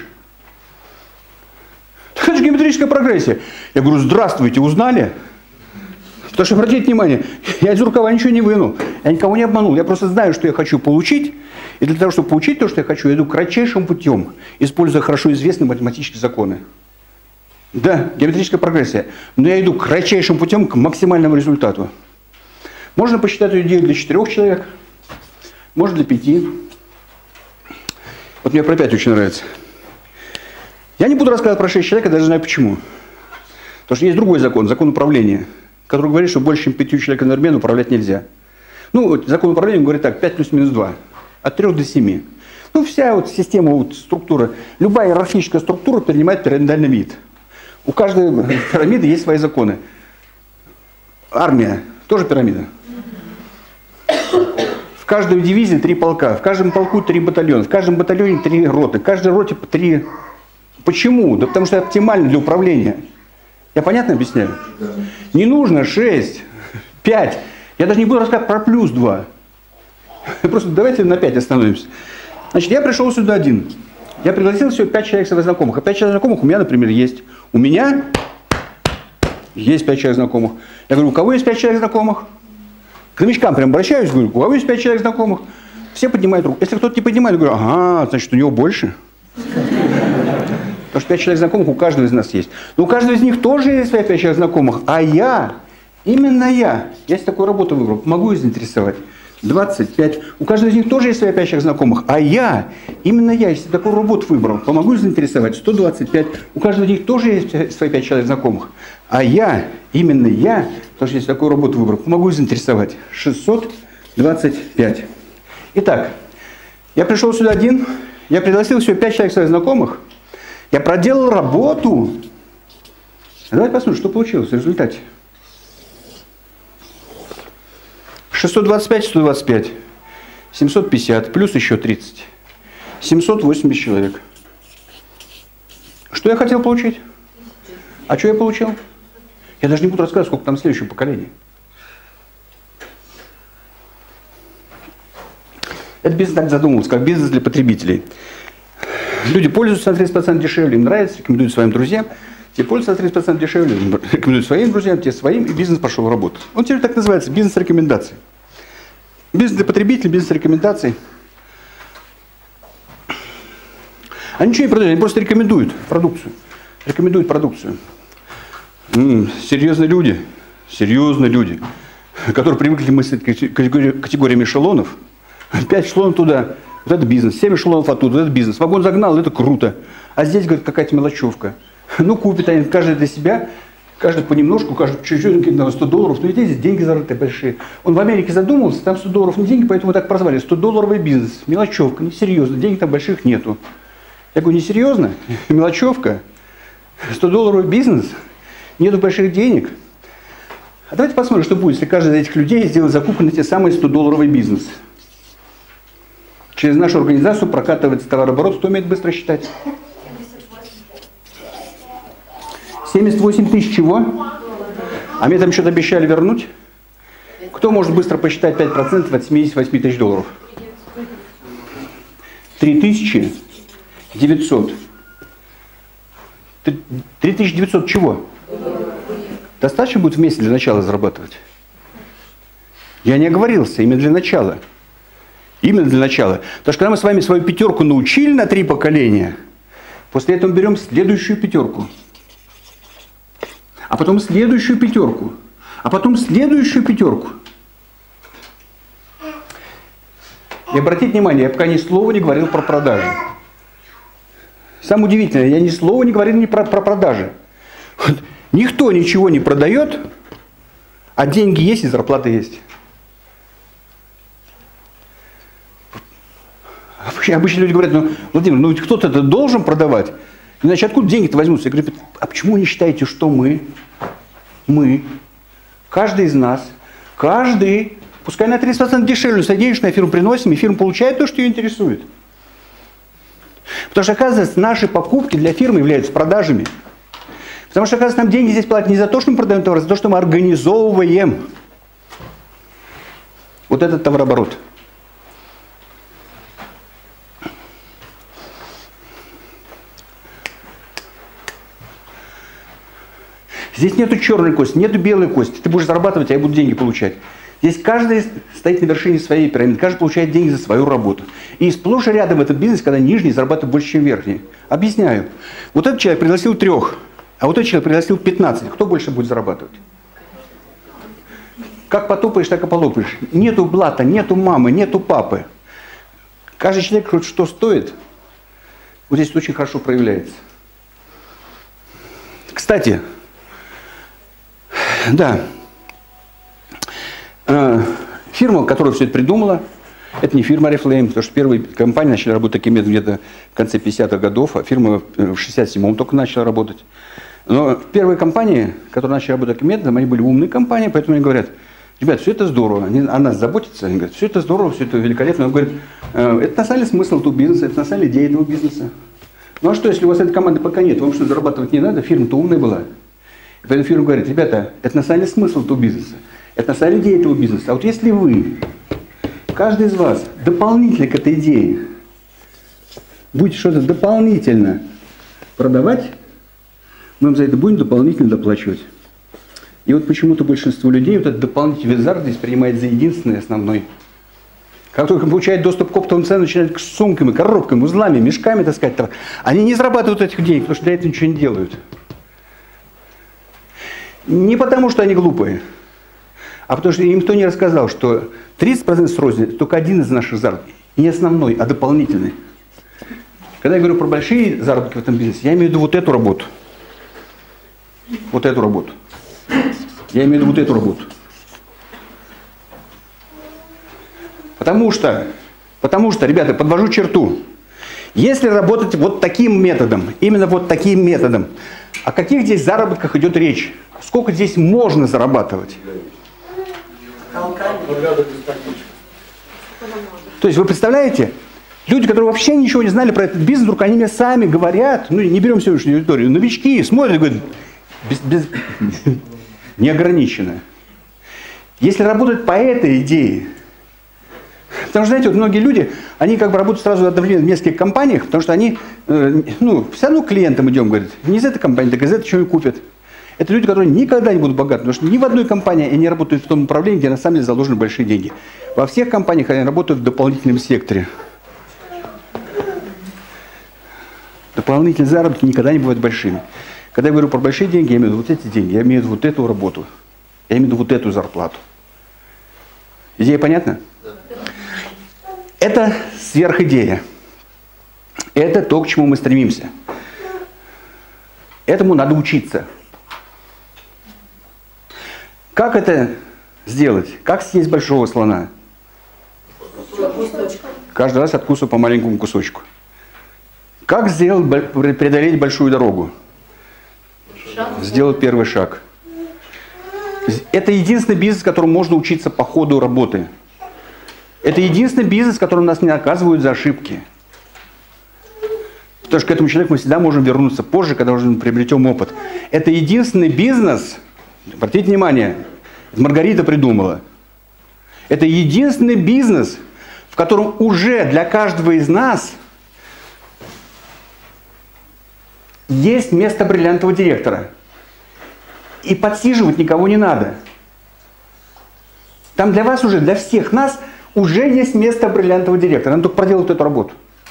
Это же геометрическая прогрессия. Я говорю, здравствуйте, узнали? Потому что, обратите внимание, я из рукава ничего не вынул. Я никого не обманул. Я просто знаю, что я хочу получить. И для того, чтобы получить то, что я хочу, я иду кратчайшим путем, используя хорошо известные математические законы. Да, геометрическая прогрессия. Но я иду кратчайшим путем к максимальному результату. Можно посчитать эту идею для 4 человек, можно для 5. Вот мне про 5 очень нравится. Я не буду рассказывать про 6 человек, я даже знаю почему. Потому что есть другой закон, закон управления, который говорит, что больше, чем 5 человек одновременно управлять нельзя. Ну, закон управления говорит так, 5 плюс-минус 2. От 3 до 7. Ну, вся вот система, вот структура, любая иерархическая структура принимает пирамидальный вид. У каждой пирамиды есть свои законы. армия, тоже пирамида. В каждой дивизии 3 полка, в каждом полку 3 батальона, в каждом батальоне 3 роты, в каждой роте по 3. Почему? Да потому что это оптимально для управления. Я понятно объясняю? Не нужно 6, 5. Я даже не буду рассказывать про плюс 2. Просто давайте на 5 остановимся. Значит, я пришел сюда один. Я пригласил всего 5 человек своих знакомых. А 5 человек знакомых у меня, например, есть. У меня есть 5 человек знакомых. Я говорю, у кого есть 5 человек знакомых? К новичкам прям обращаюсь, говорю, у кого есть 5 человек знакомых? Все поднимают руку. Если кто-то не поднимает, я говорю, ага, значит, у него больше. Потому что 5 человек знакомых у каждого из нас есть. Но у каждого из них тоже есть свои 5 человек знакомых. А я, именно я если такую работу выбрал, могу их заинтересовать. 25. У каждого из них тоже есть свои 5 человек знакомых. А я, именно я, если такую работу выбрал, помогу их заинтересовать. 125. У каждого из них тоже есть свои 5 человек знакомых. А я, именно я, потому что если такую работу выбрал, помогу их заинтересовать. 625. Итак, я пришел сюда один, я пригласил всего 5 человек своих знакомых, я проделал работу. Давайте посмотрим, что получилось в результате. 625, 125, 750, плюс еще 30. 780 человек. Что я хотел получить? А что я получил? Я даже не буду рассказывать, сколько там следующего поколения. Это бизнес так задумывался, как бизнес для потребителей. Люди пользуются на 30% дешевле, им нравится, рекомендуют своим друзьям. Те пользуются на 30% дешевле, рекомендуют своим друзьям, те своим, и бизнес пошел работать. Он теперь так называется, бизнес-рекомендации. Бизнес для потребителей, бизнес-рекомендаций. Они ничего не продают, они просто рекомендуют продукцию. Рекомендуют продукцию. Серьезные люди, которые привыкли мыслить категориями эшелонов. 5 эшелонов туда, вот это бизнес, 7 эшелонов оттуда, вот это бизнес. Вагон загнал, это круто. А здесь, говорит, какая-то мелочевка. Ну, купит они, каждый для себя, каждый понемножку, каждый чуть-чуть, на $100. Но здесь деньги зарыты большие. Он в Америке задумался, там $100 не деньги, поэтому так прозвали. $100 бизнес, мелочевка, несерьезно, денег там больших нету. Я говорю, несерьезно? Мелочевка? $100 бизнес? Нету больших денег? А давайте посмотрим, что будет, если каждый из этих людей сделает закупку на те самые $100 бизнес. Через нашу организацию прокатывается товарооборот. Кто умеет быстро считать? 78 тысяч чего? А мне там что-то обещали вернуть? Кто может быстро посчитать 5% от 78 тысяч долларов? 3900. 3900 чего? Достаточно будет в месяц для начала зарабатывать? Я не оговорился, именно для начала. Именно для начала. Потому что когда мы с вами свою пятерку научили на 3 поколения, после этого берем следующую пятерку. А потом следующую пятерку. А потом следующую пятерку. И обратите внимание, я пока ни слова не говорил про продажи. Самое удивительное, я ни слова не говорил про продажи. Вот. Никто ничего не продает, а деньги есть и зарплата есть. Обычно люди говорят, ну, Владимир, ну ведь кто-то это должен продавать. Иначе откуда деньги-то возьмутся? Я говорю, а почему не считаете, что мы, каждый из нас, каждый, пускай на 30% дешевле, денежную фирму приносим, и фирма получает то, что ее интересует. Потому что, оказывается, наши покупки для фирмы являются продажами. Потому что, оказывается, нам деньги здесь платят не за то, что мы продаем товар, а за то, что мы организовываем вот этот товарооборот. Здесь нету черной кости, нету белой кости. Ты будешь зарабатывать, а я буду деньги получать. Здесь каждый стоит на вершине своей пирамиды, каждый получает деньги за свою работу. И сплошь и рядом этот бизнес, когда нижний зарабатывает больше, чем верхний. Объясняю. Вот этот человек пригласил 3, а вот этот человек пригласил 15. Кто больше будет зарабатывать? Как потопаешь, так и полопаешь. Нету блата, нету мамы, нету папы. Каждый человек хоть что стоит, вот здесь очень хорошо проявляется. Кстати, да, фирма, которая все это придумала, это не фирма Oriflame, потому что первые компании начали работать таким методом где-то в конце 50-х годов, а фирма в 67-м только начала работать. Но в первой компании, которые начали работать таким методом, они были умные компании, поэтому они говорят: ребят, все это здорово, они о нас заботятся, они говорят, все это здорово, все это великолепно. Он говорит, это на самом деле смысл этого бизнеса, это на самом деле идея этого бизнеса. Ну а что, если у вас этой команды пока нет, вам что, зарабатывать не надо? Фирма-то умная была. И поэтому фирма говорит, ребята, это на самом деле смысл этого бизнеса, это на самом деле идея этого бизнеса. А вот если вы, каждый из вас, дополнительно к этой идее, будете что-то дополнительно продавать, мы вам за это будем дополнительно доплачивать. И вот почему-то большинство людей вот этот дополнительный вид заработка принимает за единственный основной. Как только получают доступ к оптовым ценам, начинают с сумками, коробками, узлами, мешками таскать, они не зарабатывают этих денег, потому что для этого ничего не делают. Не потому, что они глупые, а потому что им никто не рассказал, что 30% с розницы только один из наших заработков. Не основной, а дополнительный. Когда я говорю про большие заработки в этом бизнесе, я имею в виду вот эту работу. Вот эту работу. Я имею в виду вот эту работу. Потому что, ребята, подвожу черту. Если работать вот таким методом, именно вот таким методом, о каких здесь заработках идет речь? Сколько здесь можно зарабатывать? То есть вы представляете, люди, которые вообще ничего не знали про этот бизнес, вдруг они мне сами говорят, ну не берем сегодняшнюю аудиторию, новички смотрят и говорят, неограниченно. Если работать по этой идее, потому что, знаете, вот многие люди, они как бы работают сразу одновременно в нескольких компаниях, потому что они, все равно к клиентам идем, говорят, не из этой компании, так из этой что-нибудь купят. Это люди, которые никогда не будут богаты, потому что ни в одной компании они работают в том направлении, где на самом деле заложены большие деньги. Во всех компаниях они работают в дополнительном секторе. Дополнительные заработки никогда не бывают большими. Когда я говорю про большие деньги, я имею в виду вот эти деньги, я имею в виду вот эту работу, я имею в виду вот эту зарплату. Идея понятна? Это сверхидея. Это то, к чему мы стремимся. Этому надо учиться. Как это сделать? Как съесть большого слона? Каждый раз откусываю по маленькому кусочку. Как преодолеть большую дорогу? Сделать первый шаг. Это единственный бизнес, которому можно учиться по ходу работы. Это единственный бизнес, в котором нас не наказывают за ошибки. Потому что к этому человеку мы всегда можем вернуться позже, когда уже приобретем опыт. Это единственный бизнес, обратите внимание, Маргарита придумала. Это единственный бизнес, в котором уже для каждого из нас есть место бриллиантового директора. И подсиживать никого не надо. Там для вас уже, для всех нас, уже есть место бриллиантового директора. Надо только проделать эту работу.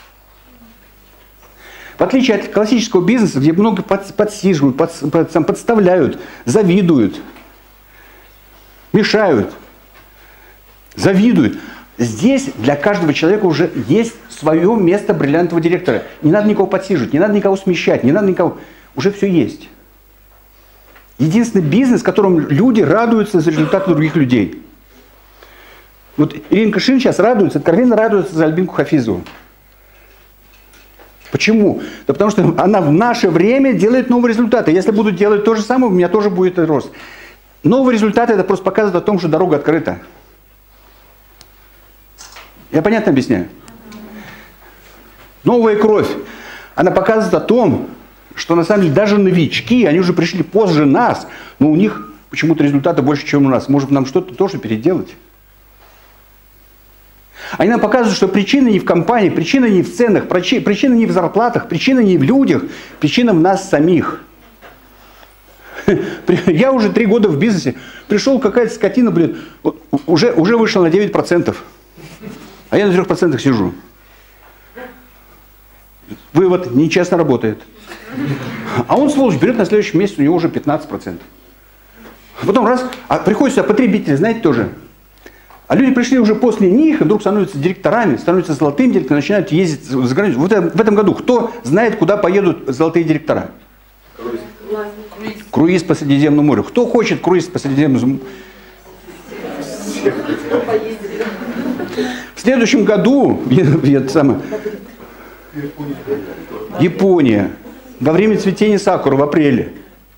В отличие от классического бизнеса, где много подсиживают, подставляют, завидуют, мешают, завидуют. Здесь для каждого человека уже есть свое место бриллиантового директора. Не надо никого подсиживать, не надо никого смещать, не надо никого. Уже все есть. Единственный бизнес, в котором люди радуются за результаты других людей. Вот Ирина Кашин сейчас радуется, откровенно радуется за Альбинку Хафизову. Почему? Да потому что она в наше время делает новые результаты. Если буду делать то же самое, у меня тоже будет рост. Новые результаты — это просто показывает о том, что дорога открыта. Я понятно объясняю? Новая кровь. Она показывает о том, что на самом деле даже новички, они уже пришли позже нас, но у них почему-то результаты больше, чем у нас. Может, нам что-то тоже переделать? Они нам показывают, что причина не в компании, причина не в ценах, причина не в зарплатах, причина не в людях, причина в нас самих. Я уже 3 года в бизнесе, пришел какая-то скотина, блин, уже вышел на 9%, а я на 3% сижу. Вывод: нечестно работает. А он, сволочь, берет на следующий месяц, у него уже 15%. А потом раз, приходят сюда потребители, знаете, тоже. А люди пришли уже после них, и вдруг становятся директорами, становятся золотыми директорами, начинают ездить за границу. Вот в этом году кто знает, куда поедут золотые директора? Круиз по Средиземному морю. Кто хочет круиз по Средиземному морю? В следующем году Япония. Во время цветения сакуры в апреле.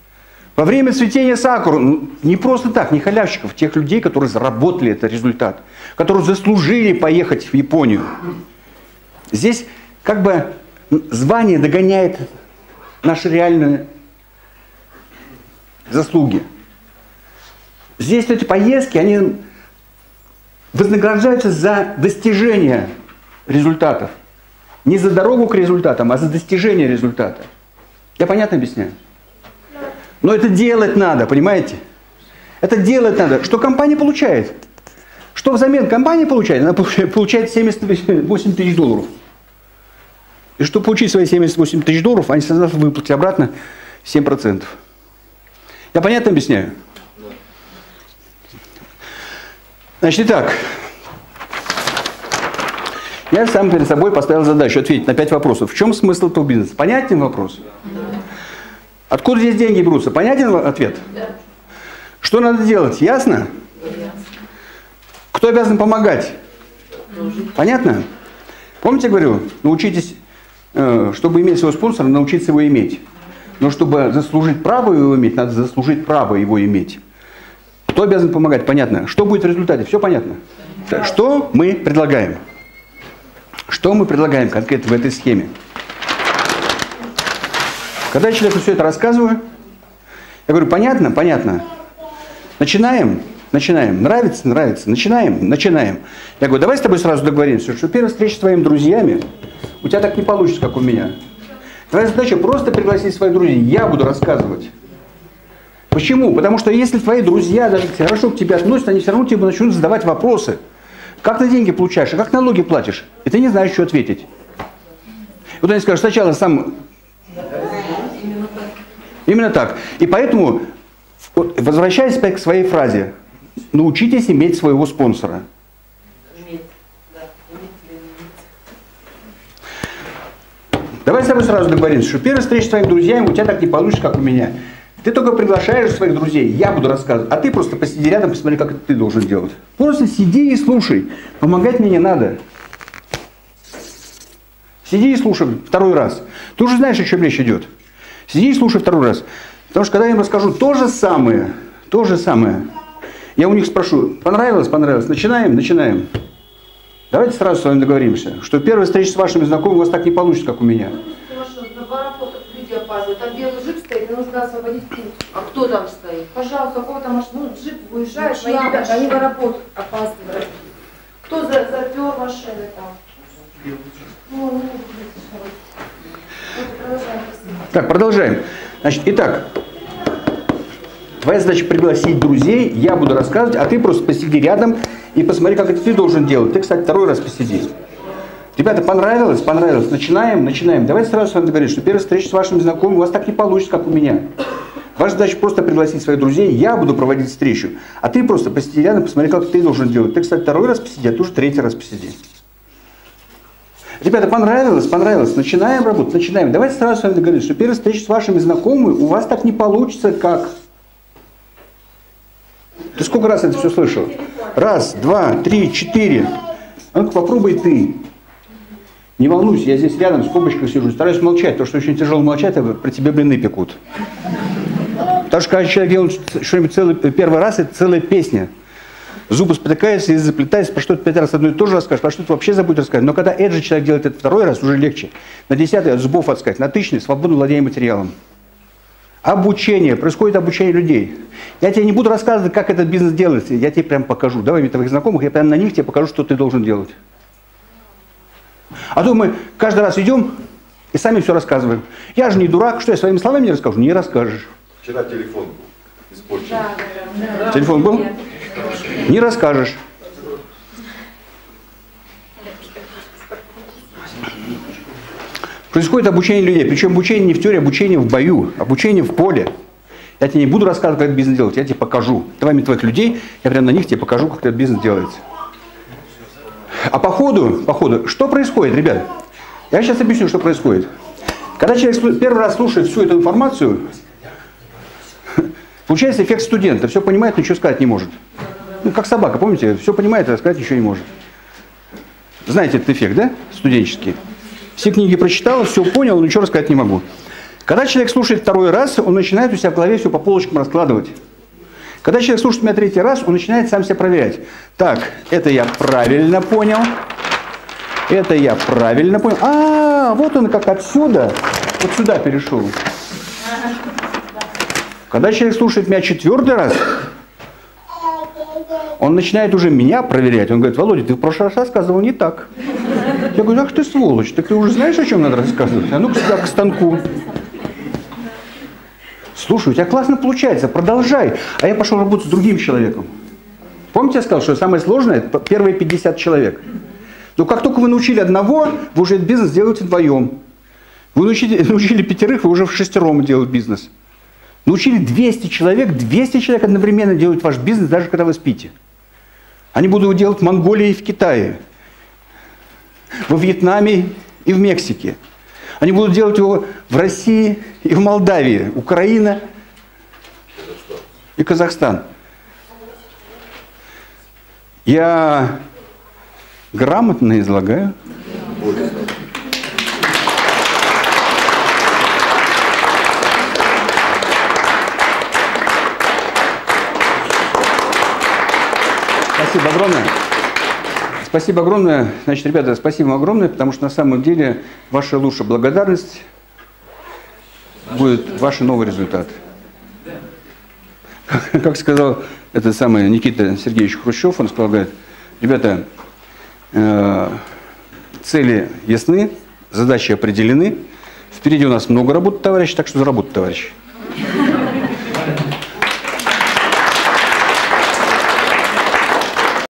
Во время цветения сакуры, ну, не просто так, не халявщиков, тех людей, которые заработали этот результат, которые заслужили поехать в Японию. Здесь как бы звание догоняет наши реальные заслуги. Здесь эти поездки, они вознаграждаются за достижение результатов. Не за дорогу к результатам, а за достижение результата. Я понятно объясняю? Но это делать надо, понимаете? Это делать надо. Что компания получает? Что взамен компания получает? Она получает 78 тысяч долларов. И чтобы получить свои 78 тысяч долларов, они сразу выплатят обратно 7%. Я понятно объясняю? Значит, итак. Я сам перед собой поставил задачу ответить на 5 вопросов. В чем смысл этого бизнеса? Понятен вопрос? Откуда здесь деньги берутся? Понятен ответ? Да. Что надо делать? Ясно? Да. Кто обязан помогать? Понятно? Помните, я говорю, научитесь, чтобы иметь своего спонсора, научиться его иметь. Но чтобы заслужить право его иметь, надо заслужить право его иметь. Кто обязан помогать? Понятно. Что будет в результате? Все понятно? Да. Что мы предлагаем? Что мы предлагаем конкретно в этой схеме? Когда я человеку все это рассказываю, я говорю, понятно? Понятно. Начинаем? Начинаем. Нравится? Нравится. Начинаем? Начинаем. Я говорю, давай с тобой сразу договоримся, что первая встреча с твоими друзьями у тебя так не получится, как у меня. Твоя задача просто пригласить своих друзей. Я буду рассказывать. Почему? Потому что если твои друзья даже хорошо к тебе относятся, они все равно тебе начнут задавать вопросы. Как ты деньги получаешь, а как налоги платишь? И ты не знаешь, что ответить. Вот они скажут, сначала сам... Именно так. И поэтому, возвращаясь к своей фразе, научитесь иметь своего спонсора. Давай с тобой сразу договоримся, что первая встреча с твоими друзьями у тебя так не получится, как у меня. Ты только приглашаешь своих друзей, я буду рассказывать, а ты просто посиди рядом, посмотри, как это ты должен делать. Просто сиди и слушай. Помогать мне не надо. Сиди и слушай второй раз. Ты уже знаешь, о чем речь идет. Сиди и слушай второй раз. Потому что когда я им расскажу то же самое, я у них спрошу, понравилось? Понравилось? Начинаем? Начинаем. Давайте сразу с вами договоримся, что первая встреча с вашими знакомыми у вас так не получится, как у меня. Люди опаздывают, там белый джип стоит, и нужно освободить путь. А кто там стоит? Пожалуйста, у кого-то машина, джип выезжает, мои ребята, они в аэропорт опаздывают. Кто запер машины там? Так, продолжаем. Значит, итак, твоя задача пригласить друзей, я буду рассказывать, а ты просто посиди рядом и посмотри, как это ты должен делать. Ты, кстати, второй раз посиди. Ребята, понравилось? Понравилось. Начинаем? Начинаем. Давайте сразу с вами договоримся, что первая встреча с вашими знакомыми у вас так не получится, как у меня. Ваша задача просто пригласить своих друзей, я буду проводить встречу, а ты просто посиди рядом, посмотри, как ты должен делать. Ты, кстати, второй раз посиди, а ты уже третий раз посиди. Ребята, понравилось? Понравилось. Начинаем работать? Начинаем. Давайте сразу с вами договоримся, что первая встреча с вашими знакомыми у вас так не получится, как... Ты сколько раз это все слышал? Раз, два, три, четыре. А ну-ка попробуй ты. Не волнуйся, я здесь рядом с кубочкой сижу, стараюсь молчать, потому что очень тяжело молчать, а про тебя блины пекут. Потому что когда человек делает что-нибудь первый раз, это целая песня. Зубы спотыкаются, язык заплетается, про что ты 5 раз одно и то же расскажешь, про что ты вообще забудь рассказать. Но когда этот же человек делает это второй раз, уже легче. На 10-й от зубов отскать, на 1000-й свободно владея материалом. Обучение, происходит обучение людей. Я тебе не буду рассказывать, как этот бизнес делается, я тебе прям покажу. Давай мне твоих знакомых, я прям на них тебе покажу, что ты должен делать. А то мы каждый раз идем и сами все рассказываем. Я же не дурак, что я своими словами не расскажу? Не расскажешь. Вчера телефон был испорчен. Да. Телефон был? Не расскажешь. Происходит обучение людей. Причем обучение не в теории, обучение в бою, обучение в поле. Я тебе не буду рассказывать, как этот бизнес делать, я тебе покажу. Давай мне твоих людей, я прямо на них тебе покажу, как этот бизнес делается. А по ходу, что происходит, ребят? Я сейчас объясню, что происходит. Когда человек первый раз слушает всю эту информацию, получается эффект студента. Все понимает, но ничего сказать не может. Ну, как собака, помните? Все понимает, а сказать ничего не может. Знаете этот эффект, да? Студенческий. Все книги прочитал, все понял, но ничего рассказать не могу. Когда человек слушает второй раз, он начинает у себя в голове все по полочкам раскладывать. Когда человек слушает меня третий раз, он начинает сам себя проверять. Так, это я правильно понял. Это я правильно понял. А, вот он как отсюда, вот сюда перешел. Когда человек слушает меня четвертый раз, он начинает уже меня проверять. Он говорит: Володя, ты в прошлый раз рассказывал не так. Я говорю: ах ты сволочь, так ты уже знаешь, о чем надо рассказывать? А ну-ка сюда к станку. Слушай, у тебя классно получается, продолжай. А я пошел работать с другим человеком. Помните, я сказал, что самое сложное – первые 50 человек. Но как только вы научили одного, вы уже этот бизнес делаете вдвоем. Вы научили 5, вы уже в 6 делать бизнес. Научили 200 человек одновременно делают ваш бизнес, даже когда вы спите. Они будут его делать в Монголии и в Китае, во Вьетнаме и в Мексике. Они будут делать его в России и в Молдавии, Украина и Казахстан. Я грамотно излагаю. Спасибо огромное. Спасибо огромное. Значит, ребята, спасибо огромное, потому что на самом деле ваша лучшая благодарность будет ваш новый результат. Как сказал этот самый Никита Сергеевич Хрущев, он сказал, говорит: ребята, цели ясны, задачи определены, впереди у нас много работы, товарищи, так что за работу, товарищи.